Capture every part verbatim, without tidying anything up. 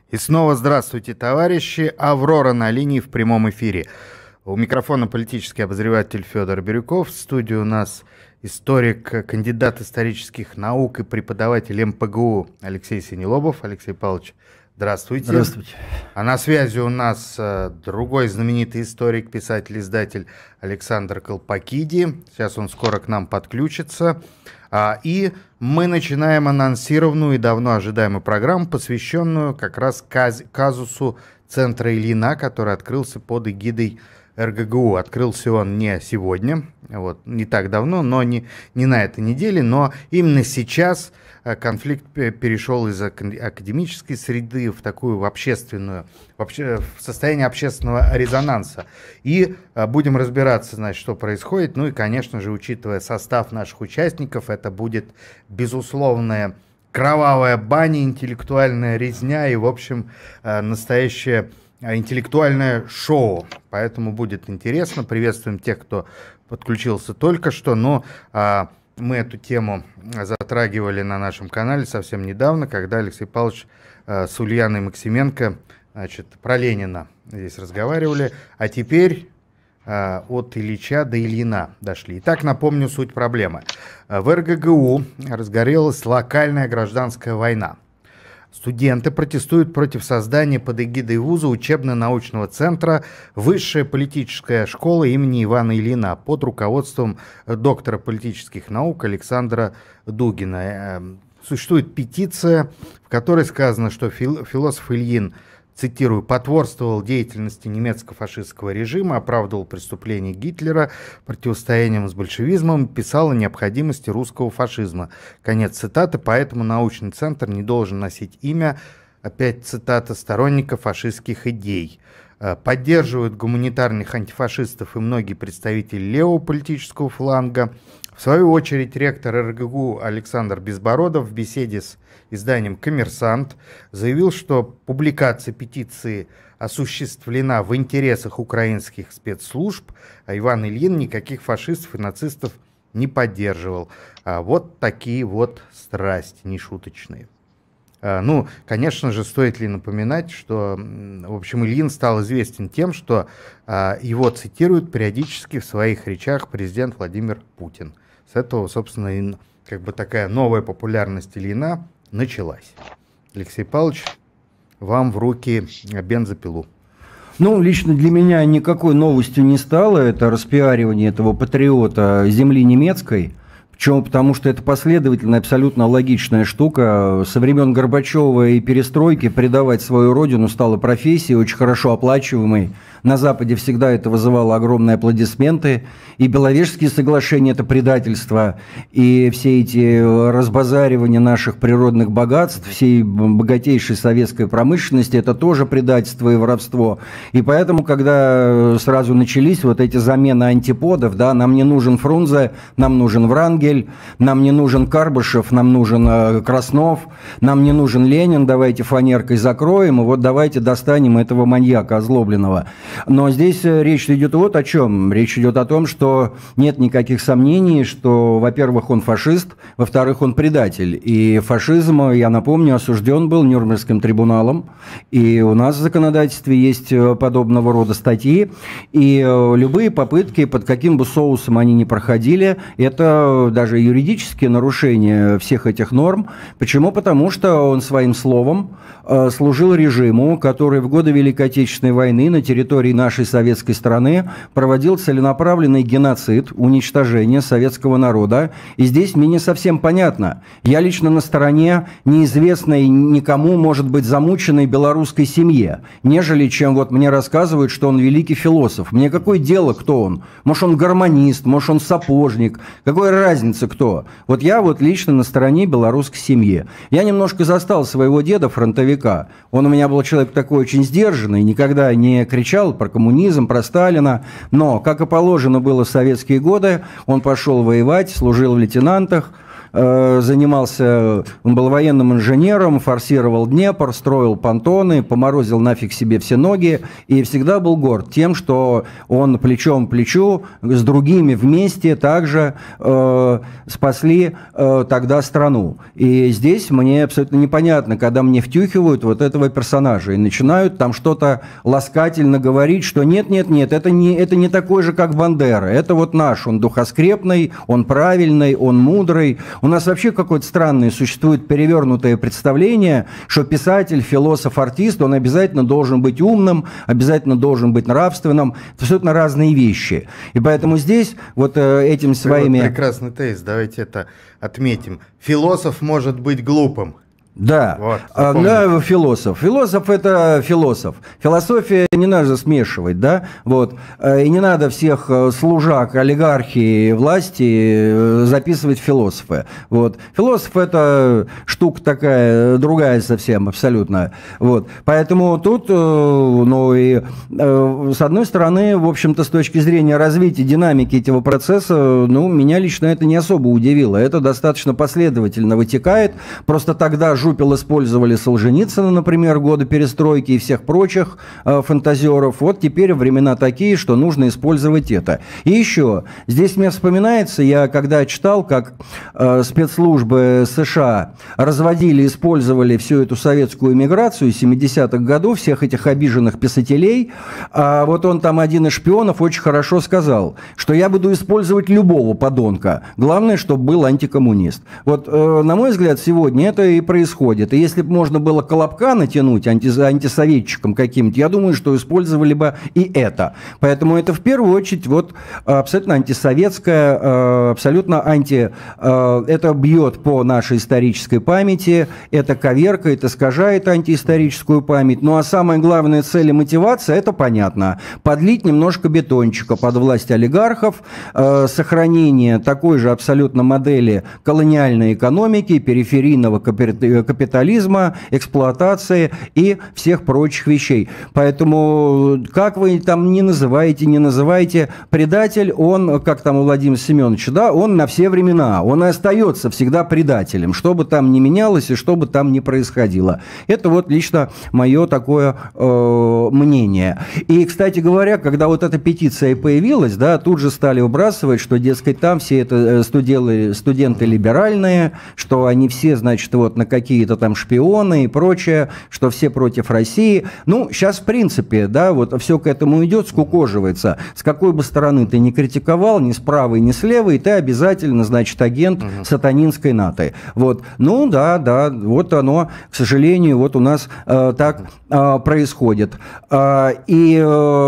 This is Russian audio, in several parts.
И снова здравствуйте, товарищи. Аврора на линии в прямом эфире. У микрофона политический обозреватель Федор Бирюков. В студии у нас историк, кандидат исторических наук и преподаватель эм пэ гэ у Алексей Синелобов. Алексей Павлович, здравствуйте. Здравствуйте. А на связи у нас э, другой знаменитый историк, писатель, издатель Александр Колпакиди. Сейчас он скоро к нам подключится. А, и мы начинаем анонсированную и давно ожидаемую программу, посвященную как раз каз казусу центра Ильина, который открылся под эгидой эр гэ гэ у. Открылся он не сегодня, вот, не так давно, но не, не на этой неделе, но именно сейчас конфликт перешел из академической среды в такую в общественную, вообще в состояние общественного резонанса. И будем разбираться, значит, что происходит. Ну и, конечно же, учитывая состав наших участников, это будет безусловная кровавая баня, интеллектуальная резня и, в общем, настоящее интеллектуальное шоу. Поэтому будет интересно. Приветствуем тех, кто подключился только что. Но а, мы эту тему затрагивали на нашем канале совсем недавно, когда Алексей Павлович а, с Ульяной Максименко, значит, про Ленина здесь разговаривали. А теперь а, от Ильича до Ильина дошли. Итак, напомню суть проблемы. В эр гэ гэ у разгорелась локальная гражданская война. Студенты протестуют против создания под эгидой вуза учебно-научного центра «Высшая политическая школа имени Ивана Ильина» под руководством доктора политических наук Александра Дугина. Существует петиция, в которой сказано, что философ Ильин, цитирую, потворствовал деятельности немецко-фашистского режима, оправдывал преступления Гитлера противостоянием с большевизмом, писал о необходимости русского фашизма. Конец цитаты, поэтому научный центр не должен носить имя, опять цитата, сторонников фашистских идей. Поддерживают гуманитарных антифашистов и многие представители левого политического фланга. В свою очередь ректор эр гэ гэ у Александр Безбородов в беседе с изданием «Коммерсант» заявил, что публикация петиции осуществлена в интересах украинских спецслужб, а Иван Ильин никаких фашистов и нацистов не поддерживал. А вот такие вот страсти нешуточные. А, ну, конечно же, стоит ли напоминать, что, в общем, Ильин стал известен тем, что а, его цитирует периодически в своих речах президент Владимир Путин. С этого, собственно, и как бы такая новая популярность Ильина началась. Алексей Павлович, вам в руки бензопилу. Ну, лично для меня никакой новостью не стало это распиаривание этого патриота земли немецкой. Почему? Потому что это последовательная, абсолютно логичная штука. Со времен Горбачева и перестройки предавать свою родину стало профессией, очень хорошо оплачиваемой. На Западе всегда это вызывало огромные аплодисменты. И Беловежские соглашения – это предательство. И все эти разбазаривания наших природных богатств, всей богатейшей советской промышленности – это тоже предательство и воровство. И поэтому, когда сразу начались вот эти замены антиподов, да, нам не нужен Фрунзе, нам нужен Врангель, нам не нужен Карбышев, нам нужен э, Краснов, нам не нужен Ленин, давайте фанеркой закроем, и вот давайте достанем этого маньяка озлобленного. Но здесь речь идет вот о чем. Речь идет о том, что нет никаких сомнений, что, во-первых, он фашист, во-вторых, он предатель. И фашизм, я напомню, осужден был Нюрнбергским трибуналом, и у нас в законодательстве есть подобного рода статьи, и любые попытки, под каким бы соусом они ни проходили, это даже юридические нарушения всех этих норм. Почему? Потому что он своим словом служил режиму, который в годы Великой Отечественной войны на территории нашей советской страны проводил целенаправленный геноцид, уничтожение советского народа. И здесь мне не совсем понятно. Я лично на стороне неизвестной никому, может быть, замученной белорусской семье, нежели чем вот мне рассказывают, что он великий философ. Мне какое дело, кто он? Может, он гармонист, может, он сапожник. Какая разница, кто? Вот я вот лично на стороне белорусской семьи. Я немножко застал своего деда, фронтовика. Он у меня был человек такой очень сдержанный, никогда не кричал про коммунизм, про Сталина. Но, как и положено было в советские годы, он пошел воевать, служил в лейтенантах, э, занимался, он был военным инженером, форсировал Днепр, строил понтоны, поморозил нафиг себе все ноги и всегда был горд тем, что он плечом к плечу с другими вместе также э, спасли э, тогда страну. И здесь мне абсолютно непонятно, когда мне втюхивают вот этого персонажа и начинают там что-то ласкательно говорить, что нет-нет-нет, это не, это не такой же, как Бандера, это вот наш, он духоскрепный, он правильный, он мудрый. У нас вообще какое-то странное существует перевернутое представление, что писатель, философ, артист, он обязательно должен быть умным, обязательно должен быть нравственным. Это абсолютно разные вещи. И поэтому здесь вот этим своими... Вот прекрасный тезис, давайте это отметим. Философ может быть глупым. Да, вот, да, философ. Философ – это философ. Философия не надо смешивать, да, вот. И не надо всех служак, олигархии, власти записывать в философы. Вот. Философ – это штука такая, другая совсем, абсолютно. Вот. Поэтому тут, ну и с одной стороны, в общем-то, с точки зрения развития динамики этого процесса, ну, меня лично это не особо удивило. Это достаточно последовательно вытекает. Просто тогда Жупил использовали Солженицына, например, годы перестройки и всех прочих э, фантазеров. Вот теперь времена такие, что нужно использовать это. И еще, здесь мне вспоминается, я когда читал, как э, спецслужбы США разводили, использовали всю эту советскую эмиграцию семидесятых годов, всех этих обиженных писателей, а вот он там, один из шпионов, очень хорошо сказал, что я буду использовать любого подонка. Главное, чтобы был антикоммунист. Вот, э, на мой взгляд, сегодня это и происходит. И если бы можно было колобка натянуть анти, антисоветчиком каким-то, я думаю, что использовали бы и это. Поэтому это в первую очередь вот абсолютно антисоветское, абсолютно анти... Это бьет по нашей исторической памяти, это коверкает, искажает антиисторическую память. Ну а самая главная цель и мотивация, это понятно. Подлить немножко бетончика под власть олигархов, сохранение такой же абсолютно модели колониальной экономики, периферийного капитализма, капитализма, эксплуатации и всех прочих вещей. Поэтому, как вы там не называете, не называете, предатель, он, как там у Владимира Семеновича, да, он на все времена, он и остается всегда предателем, что бы там ни менялось и что бы там ни происходило. Это вот лично мое такое э, мнение. И, кстати говоря, когда вот эта петиция появилась, да, тут же стали выбрасывать, что, дескать, там все это студенты, студенты либеральные, что они все, значит, вот на какие какие-то там шпионы и прочее, что все против России. Ну, сейчас, в принципе, да, вот все к этому идет, скукоживается. С какой бы стороны ты ни критиковал, ни с правой, ни с левой, ты обязательно, значит, агент угу. сатанинской НАТО. Вот. Ну, да, да, вот оно, к сожалению, вот у нас э, так э, происходит. Э, и,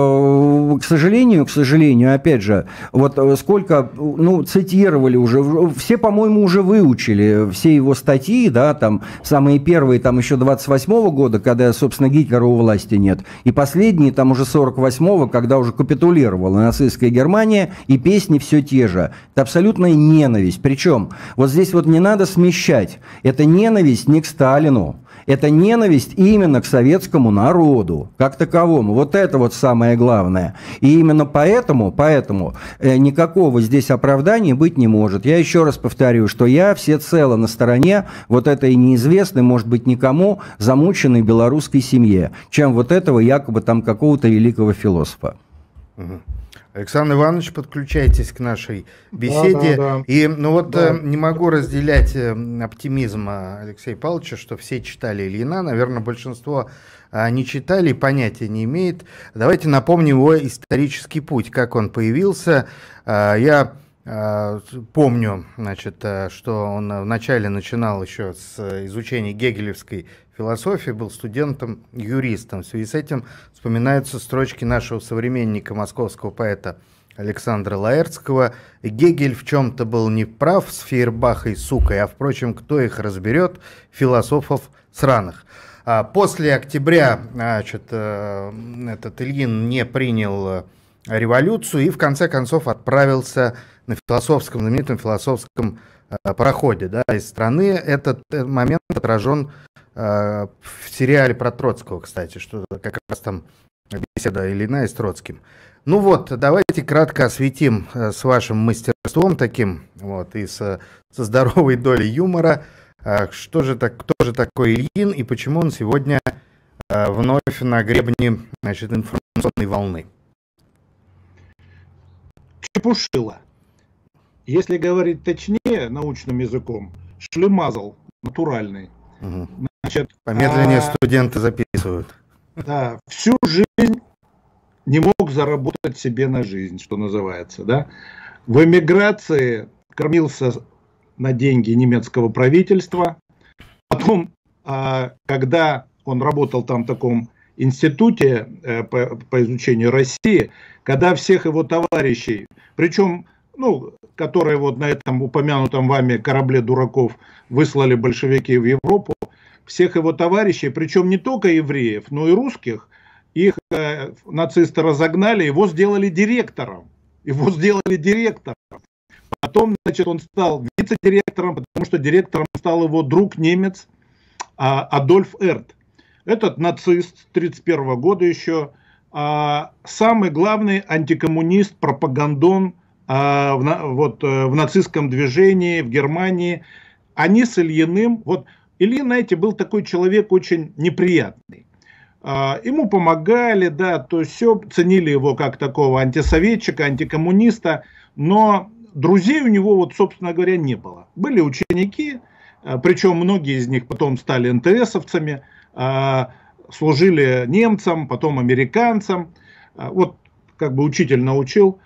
э, к сожалению, к сожалению, опять же, вот сколько, ну, цитировали уже, все, по-моему, уже выучили все его статьи, да, там, самые первые, там, еще двадцать восьмого года, когда, собственно, Гитлера у власти нет, и последние, там, уже сорок восьмого, когда уже капитулировала нацистская Германия, и песни все те же. Это абсолютная ненависть. Причем, вот здесь вот не надо смещать. Это ненависть не к Сталину. Это ненависть именно к советскому народу, как таковому. Вот это вот самое главное. И именно поэтому, поэтому э, никакого здесь оправдания быть не может. Я еще раз повторю, что я всецело на стороне вот этой неизвестной, может быть, никому замученной белорусской семье, чем вот этого якобы там какого-то великого философа. Угу. Александр Иванович, подключайтесь к нашей беседе. Да, да, да. И ну вот да. э, не могу разделять э, оптимизм Алексея Павловича, что все читали Ильина. Наверное, большинство э, не читали и понятия не имеет. Давайте напомним его исторический путь, как он появился. Э, я э, помню, значит, э, что он вначале начинал еще с изучения гегелевской философии, был студентом-юристом. В связи с этим вспоминаются строчки нашего современника, московского поэта Александра Лаэртского. Гегель в чем-то был не прав с Фейербахой, сукой, а, впрочем, кто их разберет, философов сраных. А после октября, значит, этот Ильин не принял революцию и, в конце концов, отправился на философском, знаменитом философском пароходе, да, из страны. Этот момент отражен в сериале про Троцкого, кстати, что как раз там беседа Ильина и с Троцким. Ну вот, давайте кратко осветим с вашим мастерством таким вот, и со, со здоровой долей юмора. Что же так, кто же такой Ильин и почему он сегодня вновь на гребне, значит, информационной волны? Чепушила. Если говорить точнее, научным языком, шлемазл натуральный. Угу. Значит, помедленнее а, студенты записывают. Да, всю жизнь не мог заработать себе на жизнь, что называется, да. В эмиграции кормился на деньги немецкого правительства. Потом, а, когда он работал там в таком институте э, по, по изучению России, когда всех его товарищей, причем, ну, которые вот на этом упомянутом вами корабле дураков выслали большевики в Европу, всех его товарищей, причем не только евреев, но и русских, их э, нацисты разогнали, его сделали директором. Его сделали директором. Потом, значит, он стал вице-директором, потому что директором стал его друг немец а, Адольф Эрт. Этот нацист тридцать первого года еще, а, самый главный антикоммунист, пропагандон а, в, вот, в нацистском движении в Германии. Они с Ильиным, вот Ильин, знаете, был такой человек очень неприятный. А, ему помогали, да, то есть все, ценили его как такого антисоветчика, антикоммуниста, но друзей у него, вот, собственно говоря, не было. Были ученики, причем многие из них потом стали эн тэ эсовцами, служили немцам, потом американцам. Вот как бы учитель научил.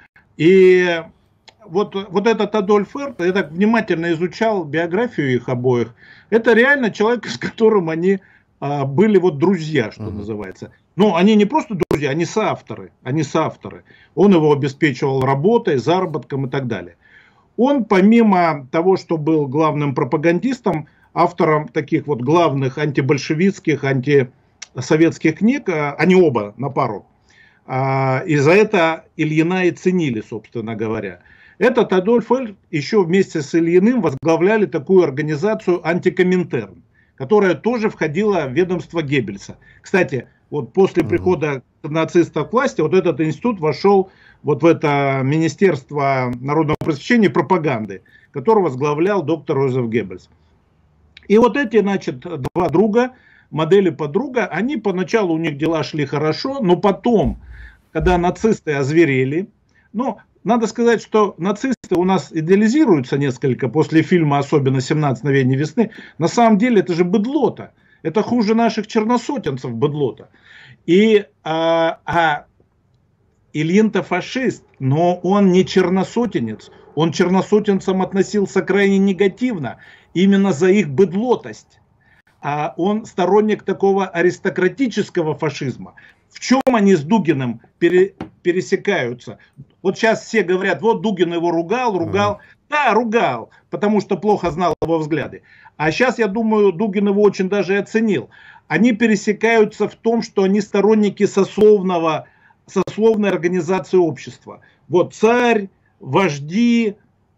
И вот, вот этот Адольф Эрт, я так внимательно изучал биографию их обоих. Это реально человек, с которым они были вот друзья, что uh-huh. называется. Но они не просто друзья, они соавторы. Они соавторы. Он его обеспечивал работой, заработком и так далее. Он, помимо того, что был главным пропагандистом, автором таких вот главных антибольшевистских, антисоветских книг, они оба на пару. И за это Ильина и ценили, собственно говоря. Этот Адольф Эрт еще вместе с Ильиным возглавляли такую организацию «Антикоминтерн», которая тоже входила в ведомство Геббельса. Кстати, вот после прихода нацистов к власти, вот этот институт вошел вот в это Министерство народного просвещения и пропаганды, которое возглавлял доктор Йозеф Геббельс. И вот эти, значит, два друга, модели подруга, они поначалу у них дела шли хорошо, но потом, когда нацисты озверели, ну, надо сказать, что нацисты у нас идеализируются несколько после фильма, особенно «семнадцать мгновений весны». На самом деле это же быдлота. Это хуже наших черносотенцев быдлота. И а, а Ильин-то фашист, но он не черносотенец. Он черносотенцам относился крайне негативно, именно за их быдлотость. А он сторонник такого аристократического фашизма. В чем они с Дугиным пере, пересекаются? Вот сейчас все говорят, вот Дугин его ругал, ругал. Mm-hmm. Да, ругал, потому что плохо знал его взгляды. А сейчас, я думаю, Дугин его очень даже оценил. Они пересекаются в том, что они сторонники сословного, сословной организации общества. Вот царь, вожди,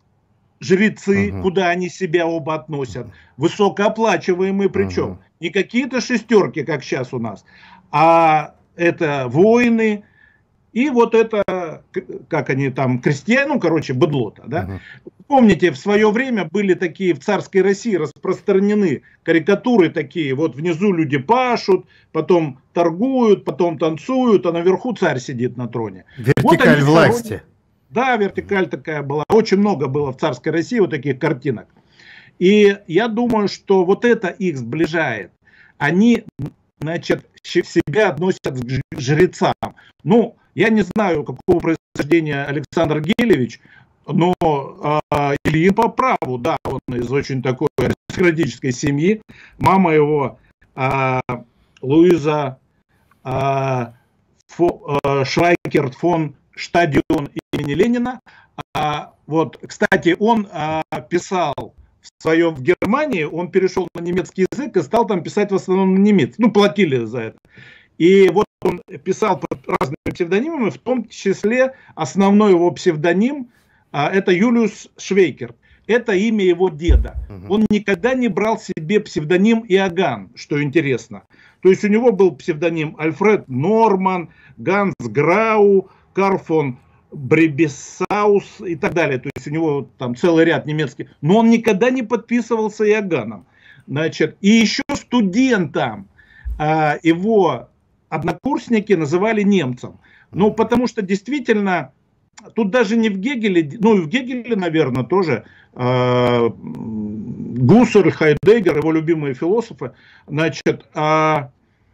жрецы, uh-huh. куда они себя оба относят. Высокооплачиваемые причем. Uh-huh. Не какие-то шестерки, как сейчас у нас, а это воины. И вот это, как они там, крестьяне, ну, короче, быдлота, да. Uh-huh. Помните, в свое время были такие в царской России распространены карикатуры такие, вот внизу люди пашут, потом торгуют, потом танцуют, а наверху царь сидит на троне. Вертикаль вот власти. Сторонники. Да, вертикаль такая была. Очень много было в царской России вот таких картинок. И я думаю, что вот это их сближает. Они, значит, себя относят к жрецам. Ну, я не знаю, какого происхождения Александр Гелевич, но э, Ильин по праву, да, он из очень такой аристократической семьи. Мама его э, Луиза э, фо, э, Швайкерт фон Штадион имени Ленина. А, вот, кстати, он а, писал в своем в Германии, он перешел на немецкий язык и стал там писать в основном на немецком. Ну, платили за это. И вот он писал под разными псевдонимами, в том числе основной его псевдоним а, это Юлиус Швейкерт. Это имя его деда. Угу. Он никогда не брал себе псевдоним Иоганн, что интересно. То есть у него был псевдоним Альфред Норман, Ганс Грау, Карл фон Бребесаус и так далее. То есть у него там целый ряд немецких. Но он никогда не подписывался Иоганном. Значит, и еще студентам а, его однокурсники называли немцем. Ну, потому что действительно, тут даже не в Гегеле, ну и в Гегеле, наверное, тоже э, Гуссерль, Хайдеггер, его любимые философы, значит, э,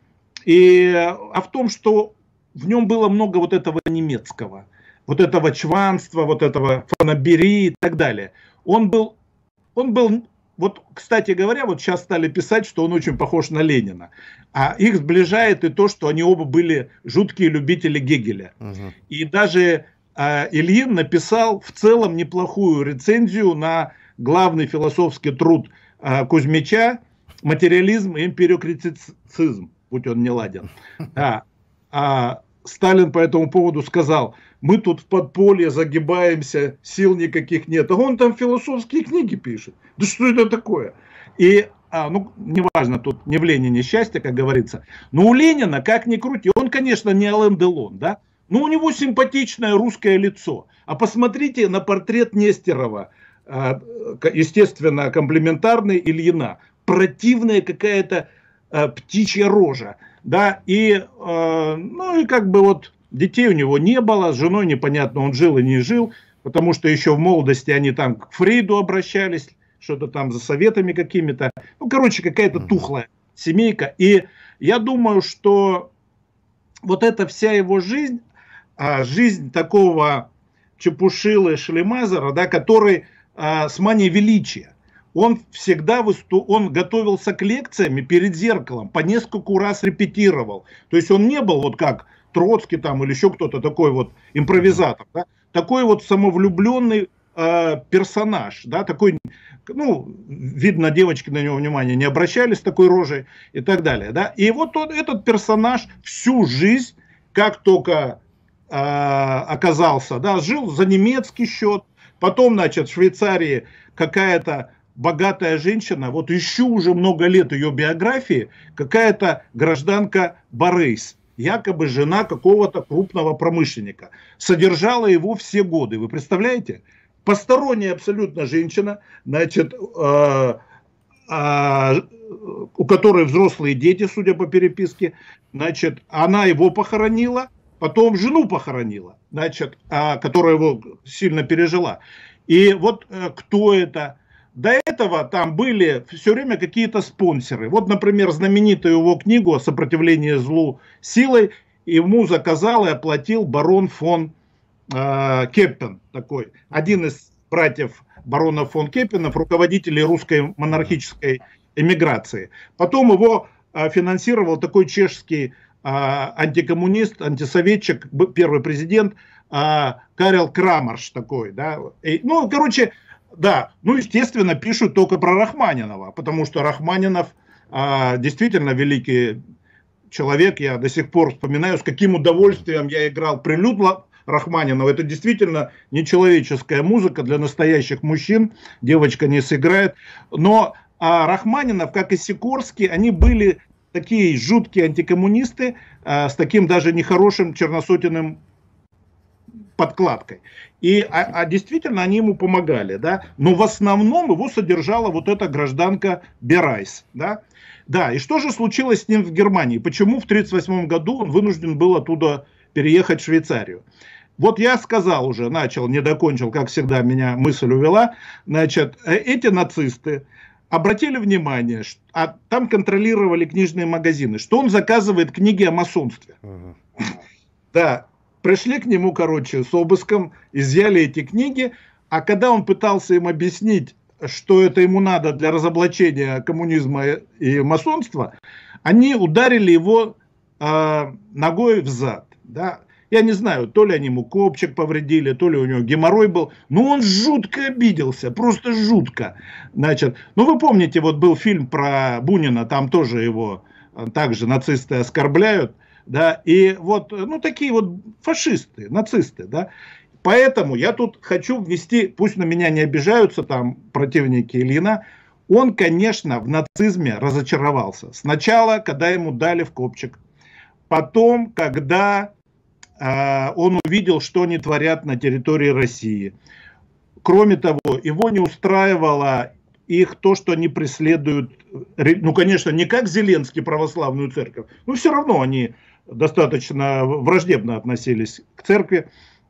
и, а в том, что в нем было много вот этого немецкого, вот этого чванства, вот этого фанабери и так далее. Он был, он был, вот, кстати говоря, вот сейчас стали писать, что он очень похож на Ленина. А их сближает и то, что они оба были жуткие любители Гегеля. Угу. И даже э, Ильин написал в целом неплохую рецензию на главный философский труд э, Кузьмича «Материализм и эмпириокритицизм», будь он не ладен. А, а Сталин по этому поводу сказал: мы тут в подполье загибаемся, сил никаких нет. А он там философские книги пишет. Да что это такое? И А, ну, неважно, тут не в Ленине счастье, как говорится. Но у Ленина, как ни крути, он, конечно, не Ален Делон, да? Но у него симпатичное русское лицо. А посмотрите на портрет Нестерова, естественно, комплементарный Ильина. Противная какая-то птичья рожа, да? И, ну, и как бы вот детей у него не было, с женой непонятно, он жил и не жил, потому что еще в молодости они там к Фрейду обращались, что-то там за советами какими-то. Ну, короче, какая-то тухлая семейка. И я думаю, что вот эта вся его жизнь, жизнь такого чепушилы Шлемазера, да, который а, с манией величия, он всегда выступ... он готовился к лекциям перед зеркалом, по нескольку раз репетировал. То есть он не был вот как Троцкий там или еще кто-то такой вот импровизатор, да? Такой вот самовлюбленный персонаж, да, такой, ну, видно, девочки на него внимания не обращали с такой рожей и так далее, да, и вот он, этот персонаж всю жизнь, как только э, оказался, да, жил за немецкий счет, потом, значит, в Швейцарии какая-то богатая женщина, вот ищу уже много лет ее биографии, какая-то гражданка Борейс, якобы жена какого-то крупного промышленника, содержала его все годы, вы представляете? Посторонняя абсолютно женщина, значит, э, э, у которой взрослые дети, судя по переписке, значит, она его похоронила, потом жену похоронила, значит, э, которая его сильно пережила. И вот э, кто это? До этого там были все время какие-то спонсоры. Вот, например, знаменитую его книгу о сопротивлении злу силой ему заказал и оплатил барон фон Кеппен, такой, один из братьев барона фон Кеппенов, руководителей русской монархической эмиграции. Потом его финансировал такой чешский антикоммунист, антисоветчик, первый президент Карел Крамарш такой, да. И, ну, короче, да, ну, естественно, пишут только про Рахманинова, потому что Рахманинов действительно великий человек. Я до сих пор вспоминаю, с каким удовольствием я играл прелюд Рахманинова. Это действительно нечеловеческая музыка для настоящих мужчин. Девочка не сыграет. Но а, Рахманинов, как и Сикорский, они были такие жуткие антикоммунисты а, с таким даже нехорошим черносотенным подкладкой. И, а, а действительно они ему помогали. Да? Но в основном его содержала вот эта гражданка Берайс. Да? Да, и что же случилось с ним в Германии? Почему в тысяча девятьсот тридцать восьмом году он вынужден был оттуда переехать в Швейцарию? Вот я сказал уже, начал, не докончил, как всегда меня мысль увела. Значит, эти нацисты обратили внимание, что, а там контролировали книжные магазины, что он заказывает книги о масонстве. Uh-huh. Да, пришли к нему, короче, с обыском, изъяли эти книги, а когда он пытался им объяснить, что это ему надо для разоблачения коммунизма и масонства, они ударили его э, ногой в зад, да. Я не знаю, то ли они ему копчик повредили, то ли у него геморрой был. Но он жутко обиделся, просто жутко. Значит, ну вы помните, вот был фильм про Бунина, там тоже его также нацисты оскорбляют. Да, и вот, ну такие вот фашисты, нацисты, да. Поэтому я тут хочу ввести, пусть на меня не обижаются там противники Ильина, он, конечно, в нацизме разочаровался. Сначала, когда ему дали в копчик. Потом, когда... он увидел, что они творят на территории России. Кроме того, его не устраивало их то, что они преследуют, ну, конечно, не как Зеленский православную церковь, но все равно они достаточно враждебно относились к церкви.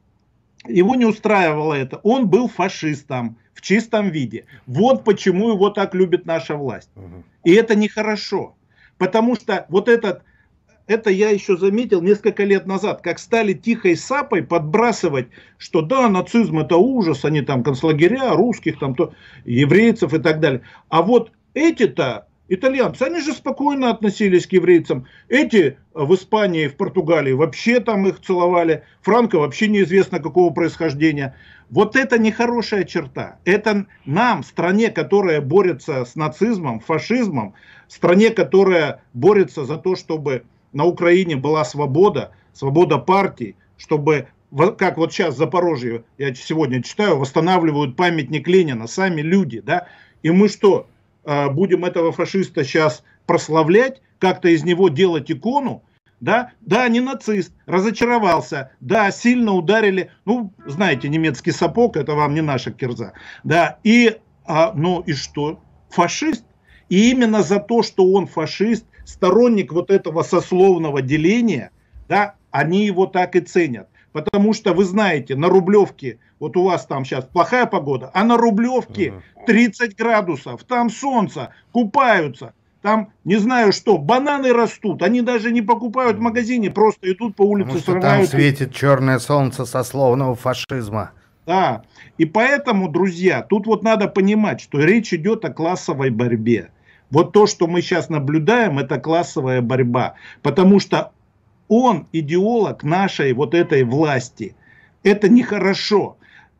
Его не устраивало это. Он был фашистом в чистом виде. Вот почему его так любит наша власть. И это нехорошо. Потому что вот этот, это я еще заметил несколько лет назад, как стали тихой сапой подбрасывать, что да, нацизм это ужас, они там концлагеря, русских, там, то, еврейцев и так далее. А вот эти-то, итальянцы, они же спокойно относились к еврейцам. Эти в Испании, в Португалии вообще там их целовали. Франко вообще неизвестно какого происхождения. Вот это нехорошая черта. Это нам, стране, которая борется с нацизмом, фашизмом, стране, которая борется за то, чтобы на Украине была свобода, свобода партий, чтобы, как вот сейчас в Запорожье, я сегодня читаю, восстанавливают памятник Ленина, сами люди, да, и мы что, будем этого фашиста сейчас прославлять, как-то из него делать икону, да, да, не нацист, разочаровался, да, сильно ударили, ну, знаете, немецкий сапог, это вам не наша кирза, да, и, а, ну, и что, фашист, и именно за то, что он фашист, сторонник вот этого сословного деления, да, они его так и ценят, потому что вы знаете, на Рублевке, вот у вас там сейчас плохая погода, а на Рублевке тридцать градусов, там солнце, купаются. Там, не знаю что, бананы растут, они даже не покупают в магазине, просто идут по улице, Потому что срывают. Там светит черное солнце сословного фашизма. Да, и поэтому, друзья, тут вот надо понимать, что речь идет о классовой борьбе. Вот то, что мы сейчас наблюдаем, это классовая борьба, потому что он идеолог нашей вот этой власти. Это нехорошо.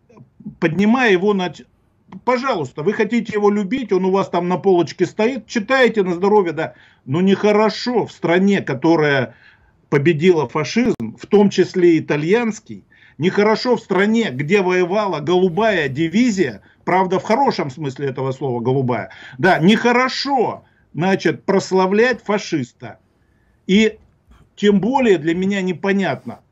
Поднимая его на... Пожалуйста, вы хотите его любить, он у вас там на полочке стоит, читаете на здоровье, да. Но нехорошо в стране, которая победила фашизм, в том числе итальянский, нехорошо в стране, где воевала голубая дивизия, правда в хорошем смысле этого слова голубая, да, нехорошо, значит, прославлять фашиста. И тем более для меня непонятно,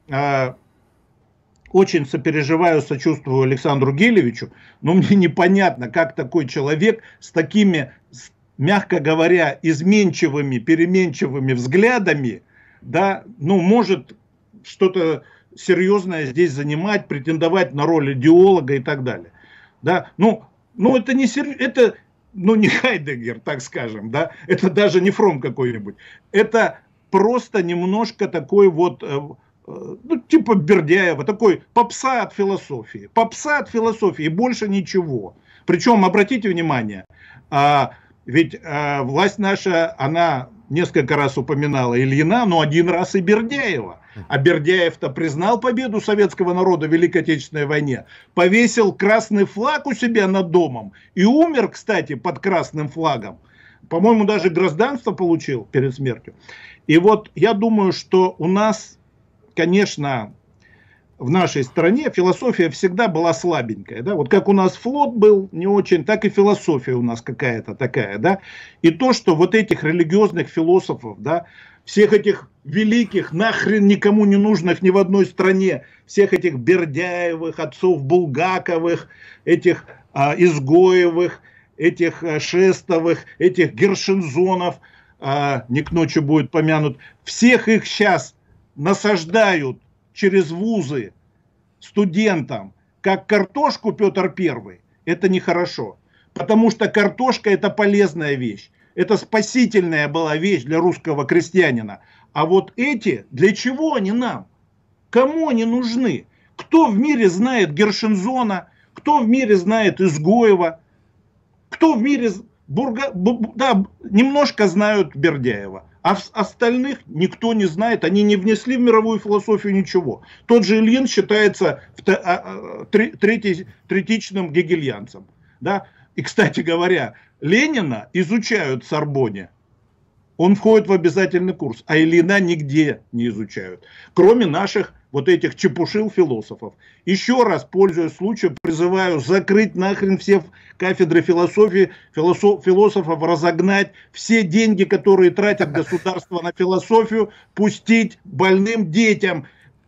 очень сопереживаю, сочувствую Александру Гелевичу, но мне непонятно, как такой человек с такими, мягко говоря, изменчивыми, переменчивыми взглядами, да, ну, может что-то серьезное здесь занимать, претендовать на роль идеолога и так далее. Да, ну, ну это не сер... это, ну, не Хайдеггер, так скажем, да, это даже не Фром какой-нибудь, это просто немножко такой вот... ну, типа Бердяева, такой попса от философии. Попса от философии, и больше ничего. Причем, обратите внимание, а, ведь а, власть наша, она несколько раз упоминала Ильина, но один раз и Бердяева. А Бердяев-то признал победу советского народа в Великой Отечественной войне, повесил красный флаг у себя над домом и умер, кстати, под красным флагом. По-моему, даже гражданство получил перед смертью. И вот я думаю, что у нас... Конечно, в нашей стране философия всегда была слабенькая. Да? Вот как у нас флот был не очень, так и философия у нас какая-то такая. Да? И то, что вот этих религиозных философов, да, всех этих великих, нахрен никому не нужных ни в одной стране, всех этих Бердяевых, отцов Булгаковых, этих а, Изгоевых, этих а, Шестовых, этих Гершензонов, а, не к ночи будет помянут, всех их сейчас насаждают через вузы студентам, как картошку Петр Первый, это нехорошо. Потому что картошка это полезная вещь. Это спасительная была вещь для русского крестьянина. А вот эти, для чего они нам? Кому они нужны? Кто в мире знает Гершензона? Кто в мире знает Изгоева? Кто в мире... Бурга... Да, немножко знают Бердяева. А остальных никто не знает, они не внесли в мировую философию ничего. Тот же Ильин считается третий, третичным гегельянцем. Да? И, кстати говоря, Ленина изучают в Сорбонне. Он входит в обязательный курс, а Ильина нигде не изучают. Кроме наших вот этих чепушил философов. Еще раз, пользуясь случаем, призываю закрыть нахрен все кафедры философии, философ, философов разогнать, все деньги, которые тратят государство на философию, пустить больным детям,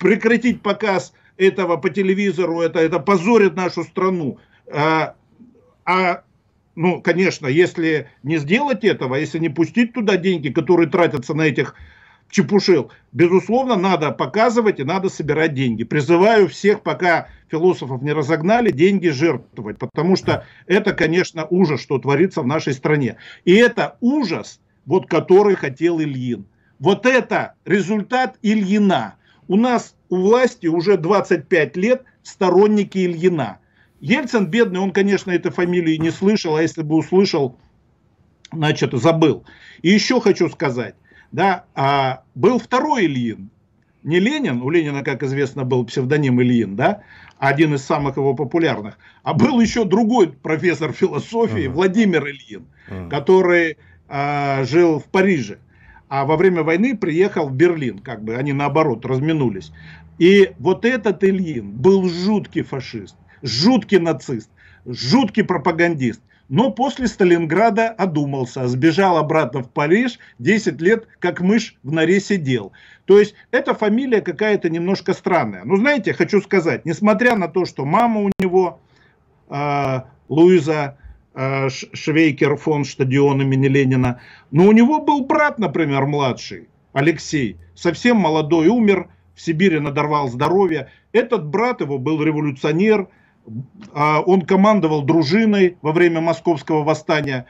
прекратить показ этого по телевизору, это, это позорит нашу страну. А, а, ну, конечно, если не сделать этого, если не пустить туда деньги, которые тратятся на этих чепушил, безусловно, надо показывать и надо собирать деньги. Призываю всех, пока философов не разогнали, деньги жертвовать, потому что это, конечно, ужас, что творится в нашей стране. И это ужас, вот который хотел Ильин. Вот это результат Ильина. У нас у власти уже двадцать пять лет сторонники Ильина. Ельцин, бедный, он, конечно, этой фамилии не слышал, а если бы услышал, значит, забыл. И еще хочу сказать. Да, а был второй Ильин, не Ленин, у Ленина, как известно, был псевдоним Ильин, да, один из самых его популярных, а был еще другой профессор философии, uh-huh. Владимир Ильин, uh-huh. который а, жил в Париже, а во время войны приехал в Берлин, как бы они наоборот разминулись. И вот этот Ильин был жуткий фашист, жуткий нацист, жуткий пропагандист. Но после Сталинграда одумался, сбежал обратно в Париж, десять лет как мышь в норе сидел. То есть эта фамилия какая-то немножко странная. Но знаете, хочу сказать, несмотря на то, что мама у него, э, Луиза э, Швейкер фон Штадион имени Ленина, но у него был брат, например, младший, Алексей, совсем молодой, умер, в Сибири надорвал здоровье. Этот брат его был революционер. Он командовал дружиной во время московского восстания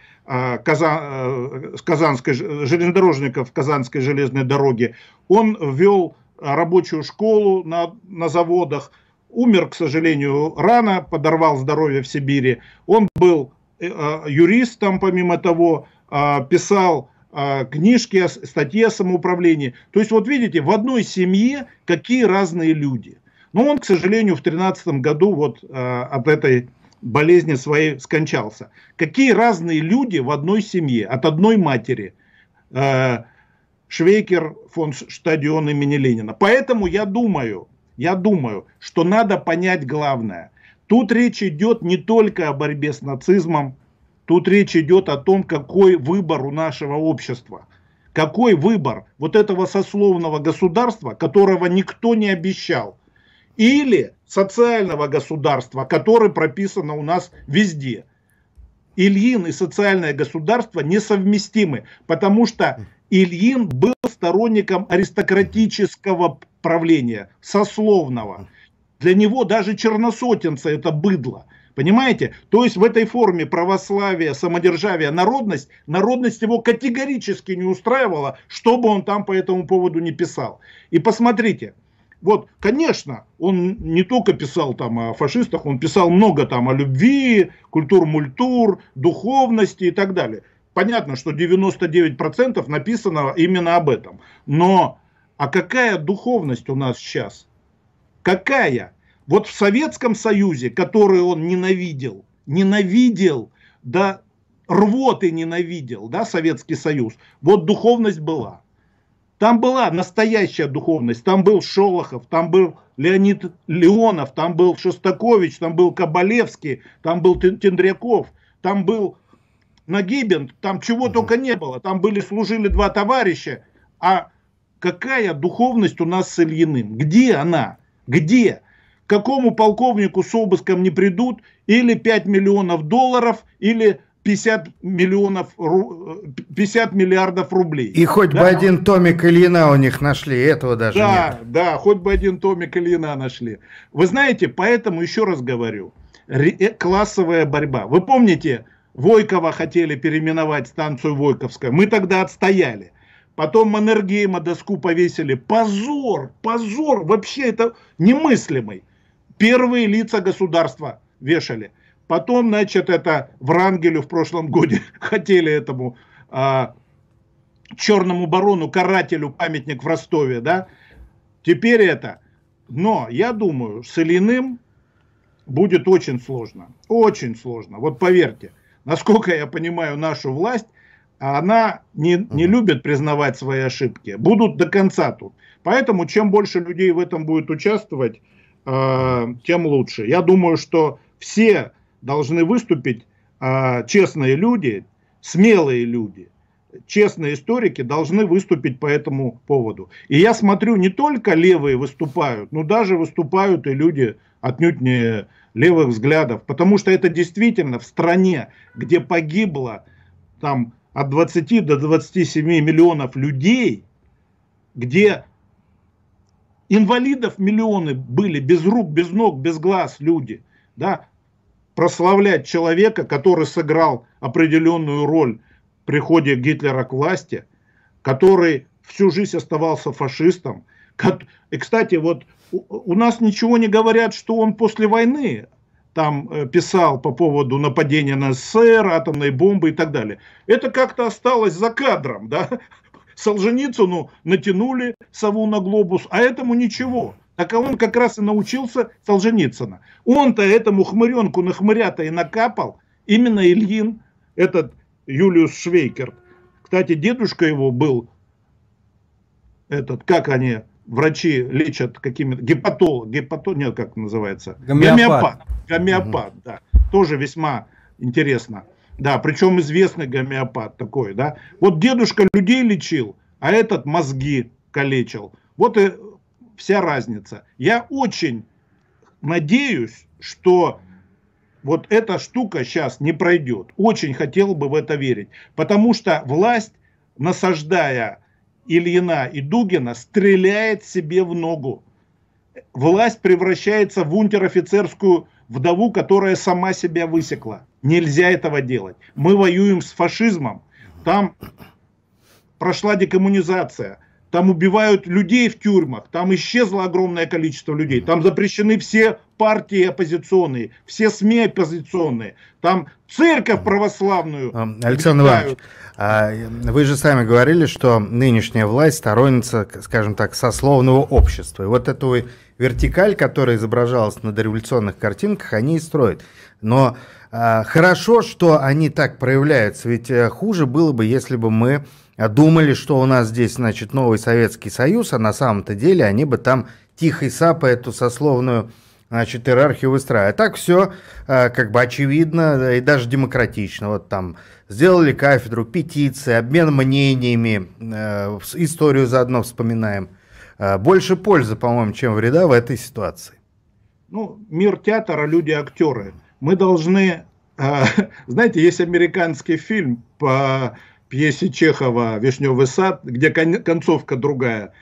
Казан, Казанской, железнодорожников Казанской железной дороги. Он вел рабочую школу на, на заводах. Умер, к сожалению, рано, подорвал здоровье в Сибири. Он был юристом, помимо того, писал книжки, статьи о самоуправлении. То есть, вот видите, в одной семье какие разные люди. Но он, к сожалению, в тринадцатом году вот э, от этой болезни своей скончался. Какие разные люди в одной семье, от одной матери. Э, Швейкер фон Штадион имени Ленина. Поэтому я думаю, я думаю, что надо понять главное. Тут речь идет не только о борьбе с нацизмом, тут речь идет о том, какой выбор у нашего общества. Какой выбор вот этого сословного государства, которого никто не обещал. Или социального государства, которое прописано у нас везде. Ильин и социальное государство несовместимы, потому что Ильин был сторонником аристократического правления, сословного. Для него даже черносотенцы это быдло. Понимаете? То есть в этой форме православия, самодержавия, народность, народность его категорически не устраивала, что бы он там по этому поводу не писал. И посмотрите. Вот, конечно, он не только писал там о фашистах, он писал много там о любви, культур-мультур, духовности и так далее. Понятно, что девяносто девять процентов написано именно об этом. Но, а какая духовность у нас сейчас? Какая? Вот в Советском Союзе, который он ненавидел, ненавидел, да, рвоты ненавидел, да, Советский Союз, вот духовность была. Там была настоящая духовность, там был Шолохов, там был Леонид Леонов, там был Шостакович, там был Кабалевский, там был Тендряков, там был Нагибин, там чего только не было. Там были, служили два товарища. А какая духовность у нас с Ильиным? Где она? Где? К какому полковнику с обыском не придут? Или пять миллионов долларов, или пятьдесят миллионов, пятьдесят миллиардов рублей. И хоть да? бы один томик Ильина у них нашли, этого даже да, нет. Да, хоть бы один томик Ильина нашли. Вы знаете, поэтому еще раз говорю, классовая борьба. Вы помните, Войкова хотели переименовать станцию Войковская, мы тогда отстояли. Потом Маннергейма доску повесили. Позор, позор, вообще это немыслимый. Первые лица государства вешали. Потом, значит, это Врангелю в прошлом году хотели этому а, черному барону, карателю памятник в Ростове, да. Теперь это. Но я думаю, с Ильиным будет очень сложно. Очень сложно. Вот поверьте, насколько я понимаю нашу власть, она не, не любит признавать свои ошибки. Будут до конца тут. Поэтому чем больше людей в этом будет участвовать, э, тем лучше. Я думаю, что все должны выступить, э, честные люди, смелые люди, честные историки должны выступить по этому поводу. И я смотрю, не только левые выступают, но даже выступают и люди отнюдь не левых взглядов. Потому что это действительно в стране, где погибло там, от двадцати до двадцати семи миллионов людей, где инвалидов миллионы были, без рук, без ног, без глаз люди, да, прославлять человека, который сыграл определенную роль в приходе Гитлера к власти, который всю жизнь оставался фашистом. И, кстати, вот у нас ничего не говорят, что он после войны там писал по поводу нападения на СССР, атомной бомбы и так далее. Это как-то осталось за кадром, да? Солженицыну натянули сову на глобус, а этому ничего. Так а он как раз и научился Солженицына. Он-то этому хмыренку на хмыря-то и накапал. Именно Ильин, этот Юлиус Швейкерт. Кстати, дедушка его был, этот, как они, врачи лечат какими-то, гепатолог, гепатолог, нет, как называется? Гомеопат. Гомеопат, гомеопат, угу. Да. Тоже весьма интересно. Да, причем известный гомеопат такой, да. Вот дедушка людей лечил, а этот мозги калечил. Вот и вся разница. Я очень надеюсь, что вот эта штука сейчас не пройдет. Очень хотел бы в это верить. Потому что власть, насаждая Ильина и Дугина, стреляет себе в ногу. Власть превращается в унтер-офицерскую вдову, которая сама себя высекла. Нельзя этого делать. Мы воюем с фашизмом. Там прошла декоммунизация. Там убивают людей в тюрьмах. Там исчезло огромное количество людей. Там запрещены все партии оппозиционные, все СМИ оппозиционные. Там церковь православную. Александр Иванович, вы же сами говорили, что нынешняя власть сторонница, скажем так, сословного общества. И вот эту вертикаль, которая изображалась на дореволюционных картинках, они и строят. Но а, хорошо, что они так проявляются, ведь а, хуже было бы, если бы мы думали, что у нас здесь, значит, новый Советский Союз, а на самом-то деле они бы там тихо и сапо эту сословную, значит, иерархию выстраивают. А так все а, как бы очевидно, да, и даже демократично. Вот там сделали кафедру, петиции, обмен мнениями, а, историю заодно вспоминаем. А, больше пользы, по-моему, чем вреда в этой ситуации. Ну, мир театра, люди-актеры. Мы должны, э, знаете, есть американский фильм по пьесе Чехова «Вишневый сад», где кон концовка другая.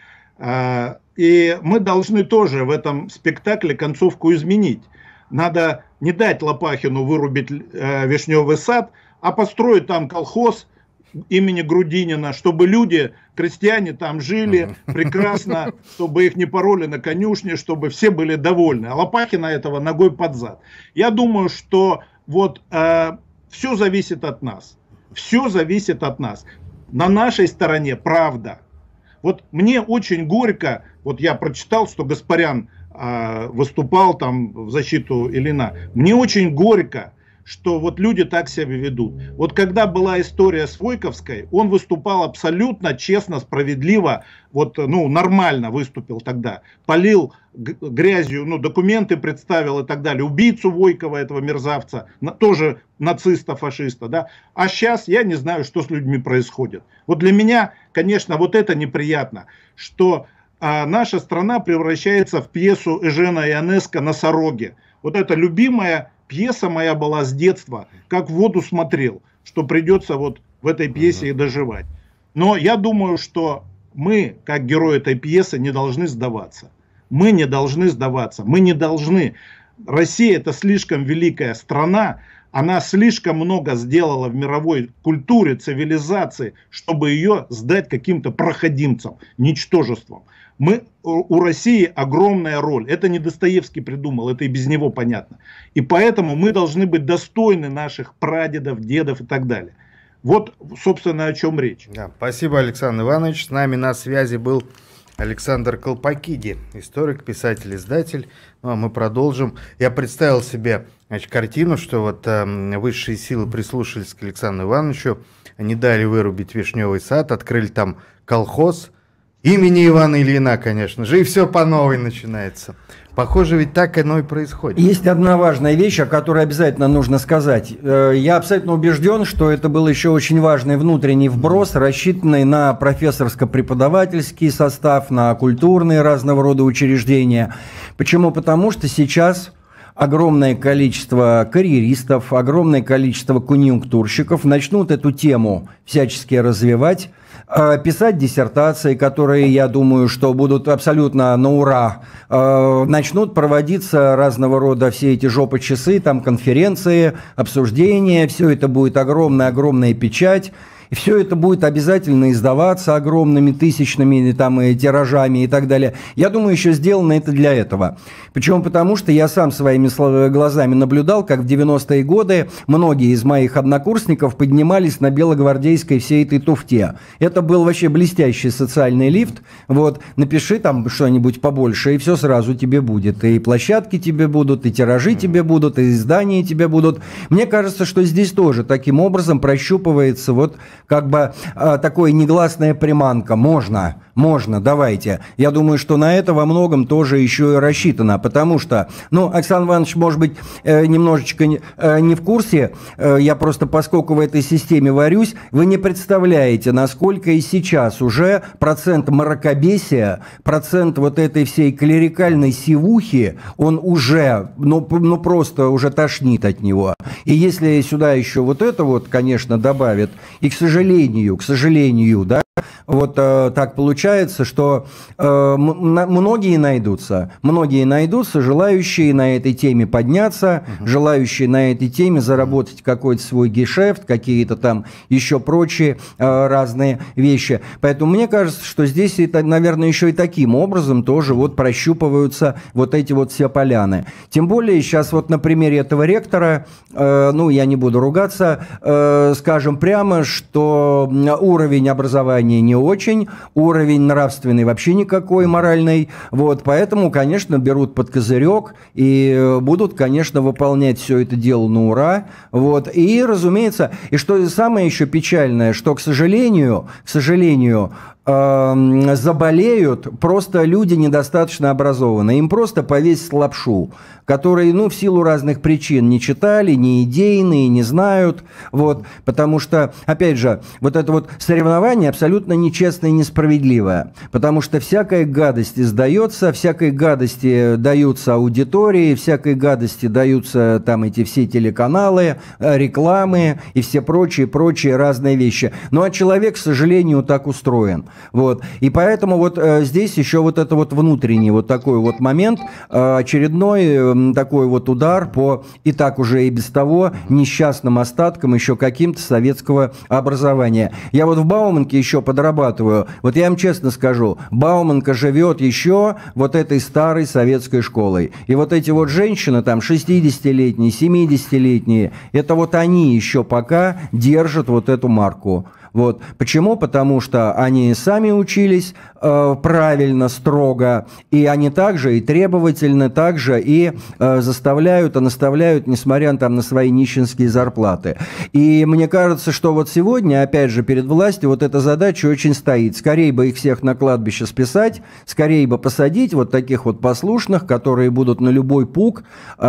Э, и мы должны тоже в этом спектакле концовку изменить. Надо не дать Лопахину вырубить э, Вишневый сад, а построить там колхоз имени Грудинина, чтобы люди, крестьяне там жили прекрасно, чтобы их не пороли на конюшне, чтобы все были довольны. А Лопахина этого ногой под зад. Я думаю, что вот э, все зависит от нас. Все зависит от нас. На нашей стороне правда. Вот мне очень горько, вот я прочитал, что Гаспарян э, выступал там в защиту Ильина. Мне очень горько, что вот люди так себя ведут. Вот когда была история с Войковской, он выступал абсолютно честно, справедливо, вот, ну, нормально выступил тогда. Полил грязью, ну, документы представил и так далее. Убийцу Войкова, этого мерзавца, на, тоже нациста, фашиста, да. А сейчас я не знаю, что с людьми происходит. Вот для меня, конечно, вот это неприятно, что а, наша страна превращается в пьесу Эжена Ионеско «Носороги». Вот это любимая пьеса моя была с детства, как в воду смотрел, что придется вот в этой пьесе и доживать. Но я думаю, что мы, как герои этой пьесы, не должны сдаваться. Мы не должны сдаваться. Мы не должны. Россия — это слишком великая страна. Она слишком много сделала в мировой культуре, цивилизации, чтобы ее сдать каким-то проходимцам, ничтожеством. Мы, у России огромная роль. Это не Достоевский придумал, это и без него понятно. И поэтому мы должны быть достойны наших прадедов, дедов и так далее. Вот, собственно, о чем речь. Да, спасибо, Александр Иванович. С нами на связи был Александр Колпакиди, историк, писатель, издатель. Ну, а мы продолжим. Я представил себе, значит, картину, что вот э, высшие силы прислушались к Александру Ивановичу, они дали вырубить Вишневый сад, открыли там колхоз, имени Ивана Ильина, конечно же, и все по новой начинается. Похоже, ведь так оно и происходит. Есть одна важная вещь, о которой обязательно нужно сказать. Я абсолютно убежден, что это был еще очень важный внутренний вброс, рассчитанный на профессорско-преподавательский состав, на культурные разного рода учреждения. Почему? Потому что сейчас огромное количество карьеристов, огромное количество конъюнктурщиков начнут эту тему всячески развивать, писать диссертации, которые, я думаю, что будут абсолютно на ура. Начнут проводиться разного рода все эти жопы-часы, там конференции, обсуждения, все это будет огромная-огромная печать. И все это будет обязательно издаваться огромными тысячными там, и тиражами и так далее. Я думаю, еще сделано это для этого. Почему? Потому что я сам своими глазами наблюдал, как в девяностые годы многие из моих однокурсников поднимались на белогвардейской всей этой туфте. Это был вообще блестящий социальный лифт. Вот, напиши там что-нибудь побольше, и все сразу тебе будет. И площадки тебе будут, и тиражи тебе будут, и издания тебе будут. Мне кажется, что здесь тоже таким образом прощупывается вот как бы э, такое негласная приманка. Можно, можно, давайте. Я думаю, что на это во многом тоже еще и рассчитано, потому что, ну, Александр Иванович, может быть, э, немножечко не, э, не в курсе, э, я просто, поскольку в этой системе варюсь, вы не представляете, насколько и сейчас уже процент мракобесия, процент вот этой всей клерикальной сивухи, он уже, ну, ну просто уже тошнит от него. И если сюда еще вот это вот, конечно, добавят, и, к сожалению, к сожалению, да, вот э, так получается, что э, многие найдутся, многие найдутся, желающие на этой теме подняться, uh-huh. желающие на этой теме заработать какой-то свой гешефт, какие-то там еще прочие э, разные вещи. Поэтому мне кажется, что здесь, это, наверное, еще и таким образом тоже вот прощупываются вот эти вот все поляны. Тем более сейчас вот на примере этого ректора, э, ну, я не буду ругаться, э, скажем прямо, что уровень образования не очень, уровень нравственный вообще никакой, моральный, вот, поэтому, конечно, берут под козырек и будут, конечно, выполнять все это дело на ура, вот, и, разумеется, и что самое еще печальное, что, к сожалению, к сожалению, э, заболеют просто люди недостаточно образованные, им просто повесят лапшу, которые, ну, в силу разных причин не читали, не идейные, не знают, вот, потому что, опять же, вот это вот соревнование абсолютно нечестное и несправедливое, потому что всякая гадость издается, всякой гадости даются аудитории, всякой гадости даются там эти все телеканалы, рекламы и все прочие-прочие разные вещи. Ну, а человек, к сожалению, так устроен, вот, и поэтому вот э, здесь еще вот это вот внутренний вот такой вот момент, э, очередной э, такой вот удар по и так уже и без того несчастным остаткам еще каким-то советского образования. Я вот в Бауманке еще подрабатываю. Вот я вам честно скажу, Бауманка живет еще вот этой старой советской школой. И вот эти вот женщины там шестидесятилетние, семидесятилетние, это вот они еще пока держат вот эту марку. Вот. Почему? Потому что они сами учились э, правильно, строго, и они также и требовательны, также и э, заставляют, и наставляют, несмотря там, на свои нищенские зарплаты. И мне кажется, что вот сегодня, опять же, перед властью вот эта задача очень стоит. Скорее бы их всех на кладбище списать, скорее бы посадить вот таких вот послушных, которые будут на любой пук